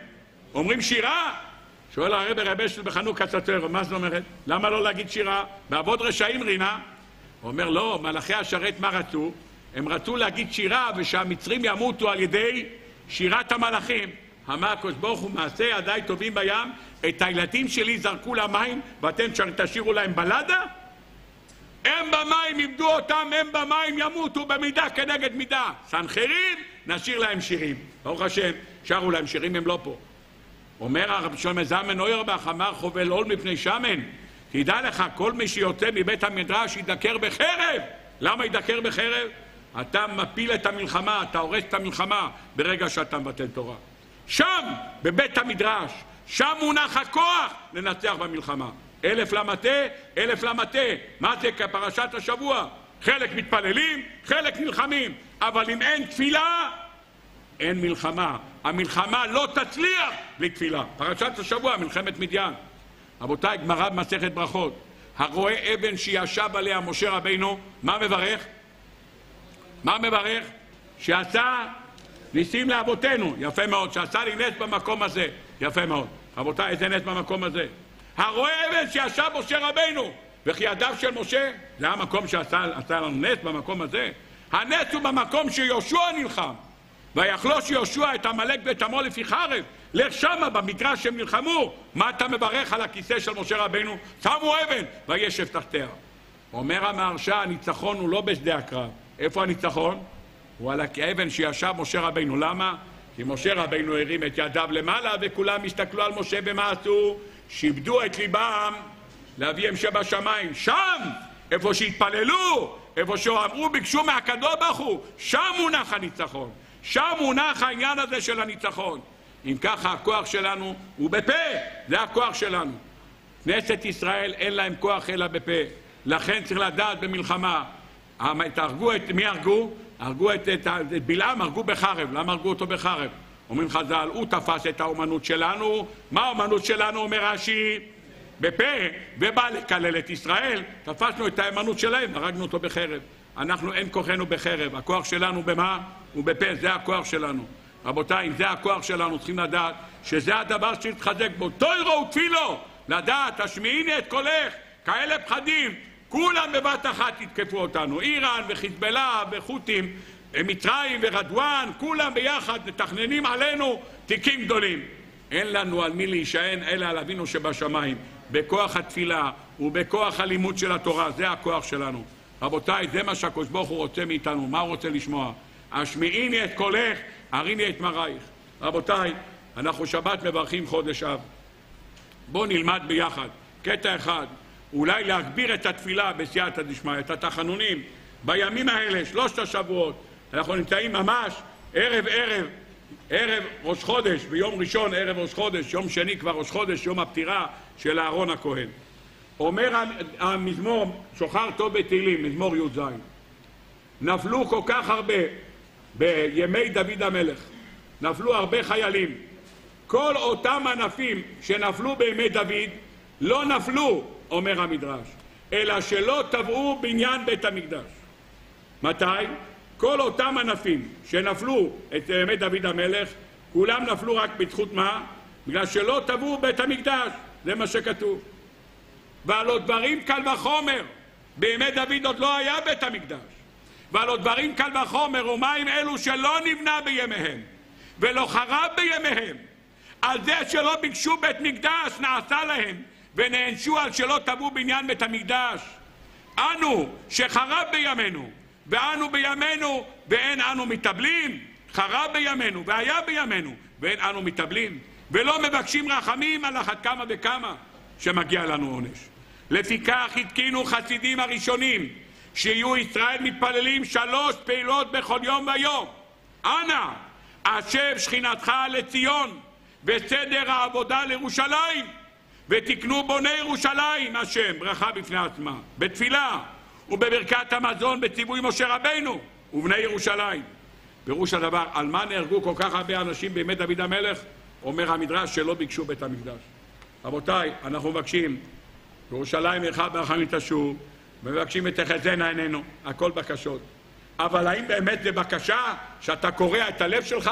אומרים שירה? שואל הרב של בחנוכה סתר, מה זאת אומרת? למה לא להגיד שירה? בעבוד רשעים רינה. הוא אומר, לא, מלאכי השרת מה רצו? הם רצו להגיד שירה ושהמצרים ימותו על ידי שירת המלאכים. אמר הקדוש ברוך הוא, מעשה ידיי טובים בים, את הילדים שלי זרקו למים ואתם תשאירו להם בלדה? הם במים ימדו אותם, הם במים ימותו במידה כנגד מידה. סנחריב, נשאיר להם שירים. ברוך השם, שרו להם שירים, הם לא פה. אומר הרב שלמה זלמן אוירבך, אמר חובל עול מפני שמן. תדע לך, כל מי שיוצא מבית המדרש ידקר בחרב. למה ידקר בחרב? אתה מפיל את המלחמה, אתה הורס את המלחמה ברגע שאתה מבטל תורה. שם, בבית המדרש, שם מונח הכוח לנצח במלחמה. 1000 למטה, 1000 למטה. מה זה כפרשת השבוע? חלק מתפללים, חלק נלחמים. אבל אם אין תפילה, אין מלחמה. המלחמה לא תצליח בלי תפילה. פרשת השבוע, מלחמת מדיין. רבותיי, גמרא במסכת ברכות. הרואה אבן שישב עליה משה רבינו, מה מברך? מה מברך? שעשה ניסים לאבותינו. יפה מאוד. שעשה לי נס במקום הזה. יפה מאוד. רבותיי, איזה נס במקום הזה? הרואה אבן שישב משה רבינו, וכי ידיו של משה, זה המקום שעשה לנו נס במקום הזה. הנס הוא במקום שיהושע נלחם. ויחלוש יהושע את עמלק ואת עמו לפי חרב. לך שמה במגרש שהם נלחמו. מה אתה מברך על הכיסא של משה רבינו? שמו אבן וישב תחתיה. אומר המהרש"א, הניצחון הוא לא בשדה הקרב. איפה הניצחון? הוא על האבן שישב משה רבינו. למה? כי משה רבינו הרים את ידיו למעלה וכולם הסתכלו על משה במה עשו? שיבדו את ליבם לאביהם שבשמיים. שם, איפה שהתפללו, איפה שאמרו ביקשו מהקדוש ברוך הוא, שם מונח הניצחון. שם מונח העניין הזה של הניצחון. אם ככה הכוח שלנו הוא בפה, זה הכוח שלנו. כנסת ישראל אין להם כוח אלא בפה. לכן צריך לדעת במלחמה. תהרגו את מי הרגו? הרגו את בלעם, הרגו בחרב. למה הרגו אותו בחרב? אומרים חז"ל, הוא תפס את האומנות שלנו. מה האומנות שלנו? אומר רש"י, בפה, ובא לקלל את ישראל. תפסנו את האומנות שלהם, הרגנו אותו בחרב. אנחנו אין כוחנו בחרב. הכוח שלנו במה? הוא בפה, זה הכוח שלנו. רבותיי, אם זה הכוח שלנו, צריכים לדעת שזה הדבר שתתחזק בו. תוירו ותפילו, לדעת, השמיעיני את קולך, כאלה פחדים, כולם בבת אחת יתקפו אותנו. איראן וחיזבאללה וחות'ים, מצרים ורדואן, כולם ביחד מתכננים עלינו תיקים גדולים. אין לנו על מי להישען אלא על אבינו שבשמיים. בכוח התפילה ובכוח הלימוד של התורה, זה הכוח שלנו. רבותיי, זה מה שהקדוש ברוך הוא רוצה מאיתנו. מה הוא רוצה לשמוע? השמיעיני את קולך, הריני את מראייך. רבותיי, אנחנו שבת מברכים חודש אב. בואו נלמד ביחד קטע אחד, אולי להגביר את התפילה בסייעתא דשמיא, את התחנונים בימים האלה, 3 השבועות. אנחנו נמצאים ממש ערב ראש חודש, ביום ראשון ערב ראש חודש, יום שני כבר ראש חודש, יום הפטירה של אהרון הכהן. אומר המזמור שוחר טוב בתהילים, מזמור י"ז, נפלו כל כך הרבה בימי דוד המלך, נפלו הרבה חיילים. כל אותם ענפים שנפלו בימי דוד לא נפלו, אומר המדרש, אלא שלא טבעו בניין בית המקדש. מתי? כל אותם ענפים שנפלו את ימי דוד המלך, כולם נפלו רק בזכות מה? בגלל שלא טבעו בית המקדש, זה מה שכתוב. ועל עוד דברים קל וחומר, בימי דוד עוד לא היה בית המקדש. ועל עוד דברים קל וחומר, ומה עם אלו שלא נבנה בימיהם ולא חרב בימיהם? על זה שלא ביקשו בית מקדש נעשה להם, ונענשו על שלא טבעו בניין בית המקדש. אנו שחרב בימינו ואנו בימינו ואין אנו מתאבלים, חרב בימינו והיה בימינו ואין אנו מתאבלים, ולא מבקשים רחמים, על אחת כמה וכמה שמגיע לנו עונש. לפיכך התקינו חסידים הראשונים שיהיו ישראל מתפללים 3 פעילות בכל יום ויום. אנא השב שכינתך לציון וסדר העבודה לירושלים, ותקנו בוני ירושלים השם ברכה בפני עצמה, בתפילה ובברכת המזון בציווי משה רבינו ובני ירושלים. פירוש הדבר, על מה נהרגו כל כך הרבה אנשים בימי דוד המלך? אומר המדרש שלא ביקשו בית המקדש. רבותיי, אנחנו מבקשים ירושלים עירך ברחמים תשוב, ומבקשים ותחזינה עינינו, הכל בקשות. אבל האם באמת זה בקשה שאתה קורע את הלב שלך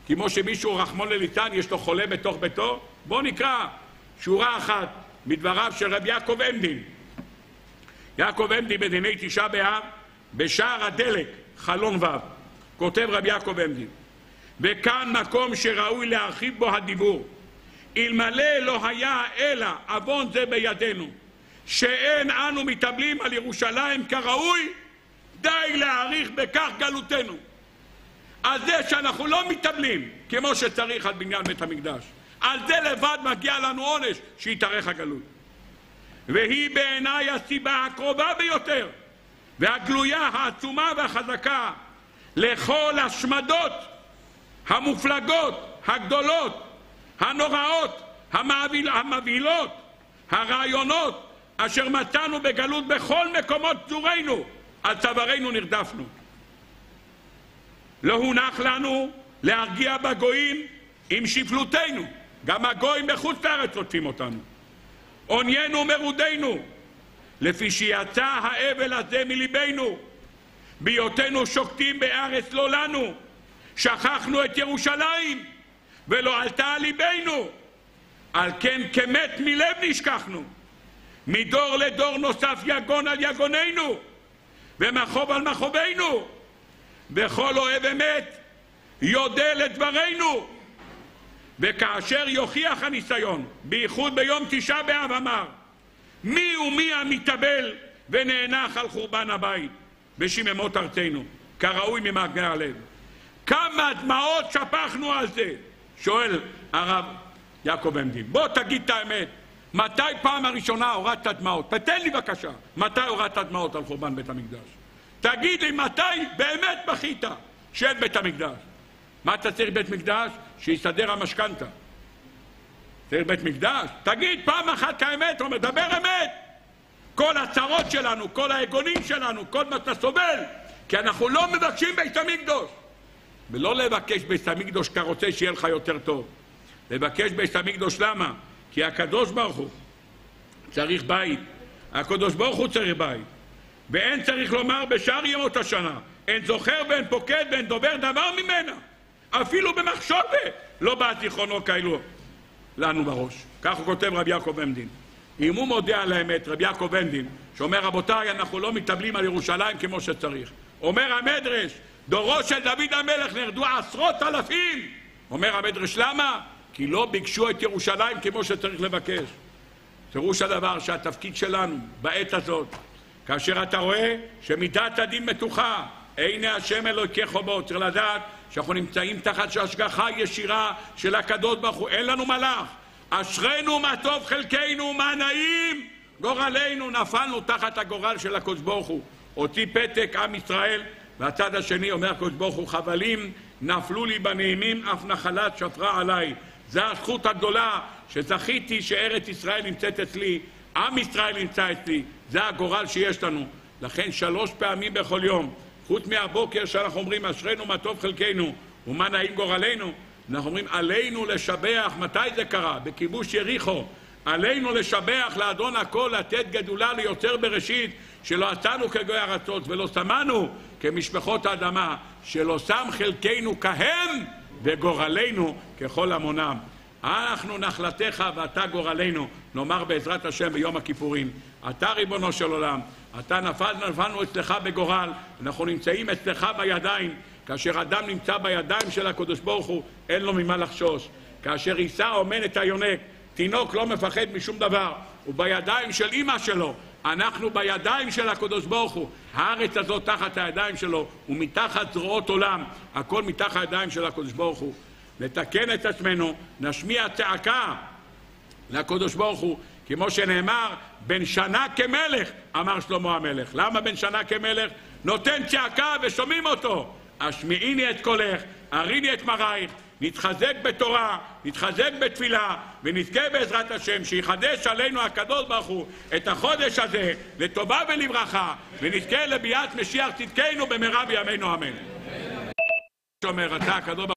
כמו שמישהו רחמון ליצלן יש לו חולה בתוך ביתו. בואו נקרא שורה אחת מדבריו של רבי יעקב עמדין. יעקב עמדין בדיני תשעה באב, בשער הדלק, חלון ו', כותב רבי יעקב עמדין: וכאן מקום שראוי להרחיב בו הדיבור, אלמלא לא היה אלא עוון זה בידינו, שאין אנו מתאבלים על ירושלים כראוי, די להאריך בכך גלותנו. על זה שאנחנו לא מתאבלים כמו שצריך על בניין בית המקדש, על זה לבד מגיע לנו עונש שיתארך הגלות. והיא בעיניי הסיבה הקרובה ביותר והגלויה, העצומה והחזקה לכל השמדות המופלגות, הגדולות, הנוראות, המבהילות, הרעיונות אשר מצאנו בגלות בכל מקומות פזורינו, על צווארינו נרדפנו. לא הונח לנו להרגיע בגויים עם שפלותנו, גם הגויים בחוץ לארץ רודפים אותנו. עוניינו מרודנו, לפי שיצא האבל הזה מליבנו, בהיותנו שוקטים בארץ לא לנו, שכחנו את ירושלים ולא עלתה על ליבנו, על כן כמת מלב נשכחנו, מדור לדור נוסף יגון על יגוננו ומחוב על מחובנו, וכל אוהב אמת יודע לדברנו. וכאשר יוכיח הניסיון, בייחוד ביום תשעה באב, אמר: מי ומי המתאבל ונאנח על חורבן הבית בשיממות ארצנו, כראוי ממעגני הלב. כמה דמעות שפכנו על זה, שואל הרב יעקב עמדין. בוא תגיד את האמת, מתי פעם הראשונה הורדת דמעות? תתן לי בבקשה, מתי הורדת דמעות על חורבן בית המקדש? תגיד לי מתי באמת בכית שאין בית המקדש. מה אתה צריך בית מקדש? שיסדר המשכנתה. צריך בית מקדש? תגיד פעם אחת האמת, או מדבר אמת. כל הצרות שלנו, כל האגונים שלנו, כל מה אתה סובל, כי אנחנו לא מבקשים בית המקדוש. ולא לבקש בית המקדוש כי רוצה שיהיה לך יותר טוב. לבקש בית המקדוש למה? כי הקדוש ברוך הוא צריך בית. הקדוש ברוך הוא צריך בית. ואין צריך לומר בשאר ימות השנה, אין זוכר ואין פוקד ואין דובר דבר ממנה, אפילו במחשבה לא בא זיכרונו כאלו לנו בראש. כך הוא כותב רבי יעקב עמדין. אם הוא מודה על האמת, רבי יעקב עמדין, שאומר רבותיי, אנחנו לא מתאבלים על ירושלים כמו שצריך. אומר המדרש, דורו של דוד המלך נרדו עשרות אלפים. אומר המדרש, למה? כי לא ביקשו את ירושלים כמו שצריך לבקש. פירוש הדבר שהתפקיד שלנו בעת הזאת, כאשר אתה רואה שמידת הדין מתוחה, הנה השם אלוהיך בו, צריך לדעת שאנחנו נמצאים תחת השגחה ישירה של הקדוש ברוך הוא. אין לנו מלאך. אשרינו מה טוב חלקנו, מה נעים גורלנו. נפלנו תחת הגורל של הקדוש ברוך הוא. אותי פתק עם ישראל, והצד השני אומר הקדוש ברוך הוא, חבלים נפלו לי בנעימים, אף נחלת שפרה עליי. זו הזכות הגדולה שזכיתי שארץ ישראל נמצאת אצלי, עם ישראל נמצא אצלי. זה הגורל שיש לנו. לכן 3 פעמים בכל יום, חוץ מהבוקר שאנחנו אומרים אשרינו מה טוב חלקנו ומה נעים גורלנו, אנחנו אומרים עלינו לשבח. מתי זה קרה? בכיבוש יריחו. עלינו לשבח לאדון הכל, לתת גדולה ליוצר בראשית, שלא עשינו כגוי ארצות ולא שמנו כמשפחות האדמה, שלא שם חלקנו כהם וגורלנו ככל המונם. אנחנו נחלתך ואתה גורלנו, נאמר בעזרת השם ביום הכיפורים. אתה ריבונו של עולם, אתה נפלנו אצלך בגורל, אנחנו נמצאים אצלך בידיים. כאשר אדם נמצא בידיים של הקדוש ברוך הוא, אין לו ממה לחשוש. כאשר יישא אומן את היונק, תינוק לא מפחד משום דבר, הוא בידיים של אמא שלו. אנחנו בידיים של הקדוש ברוך הוא. הארץ הזאת תחת הידיים שלו, ומתחת זרועות עולם, הכל מתחת הידיים של הקדוש ברוך הוא. נתקן את עצמנו, נשמיע צעקה לקדוש ברוך הוא, כמו שנאמר, בן שנה כמלך, אמר שלמה המלך. למה בן שנה כמלך? נותן צעקה ושומעים אותו. השמיעיני את קולך, הריני את מראייך. נתחזק בתורה, נתחזק בתפילה, ונזכה בעזרת השם שיחדש עלינו הקדוש ברוך הוא את החודש הזה לטובה ולברכה, ונזכה לביאת משיח צדקנו במהרה בימינו אמן. שאומר אתה הקדוש ברוך הוא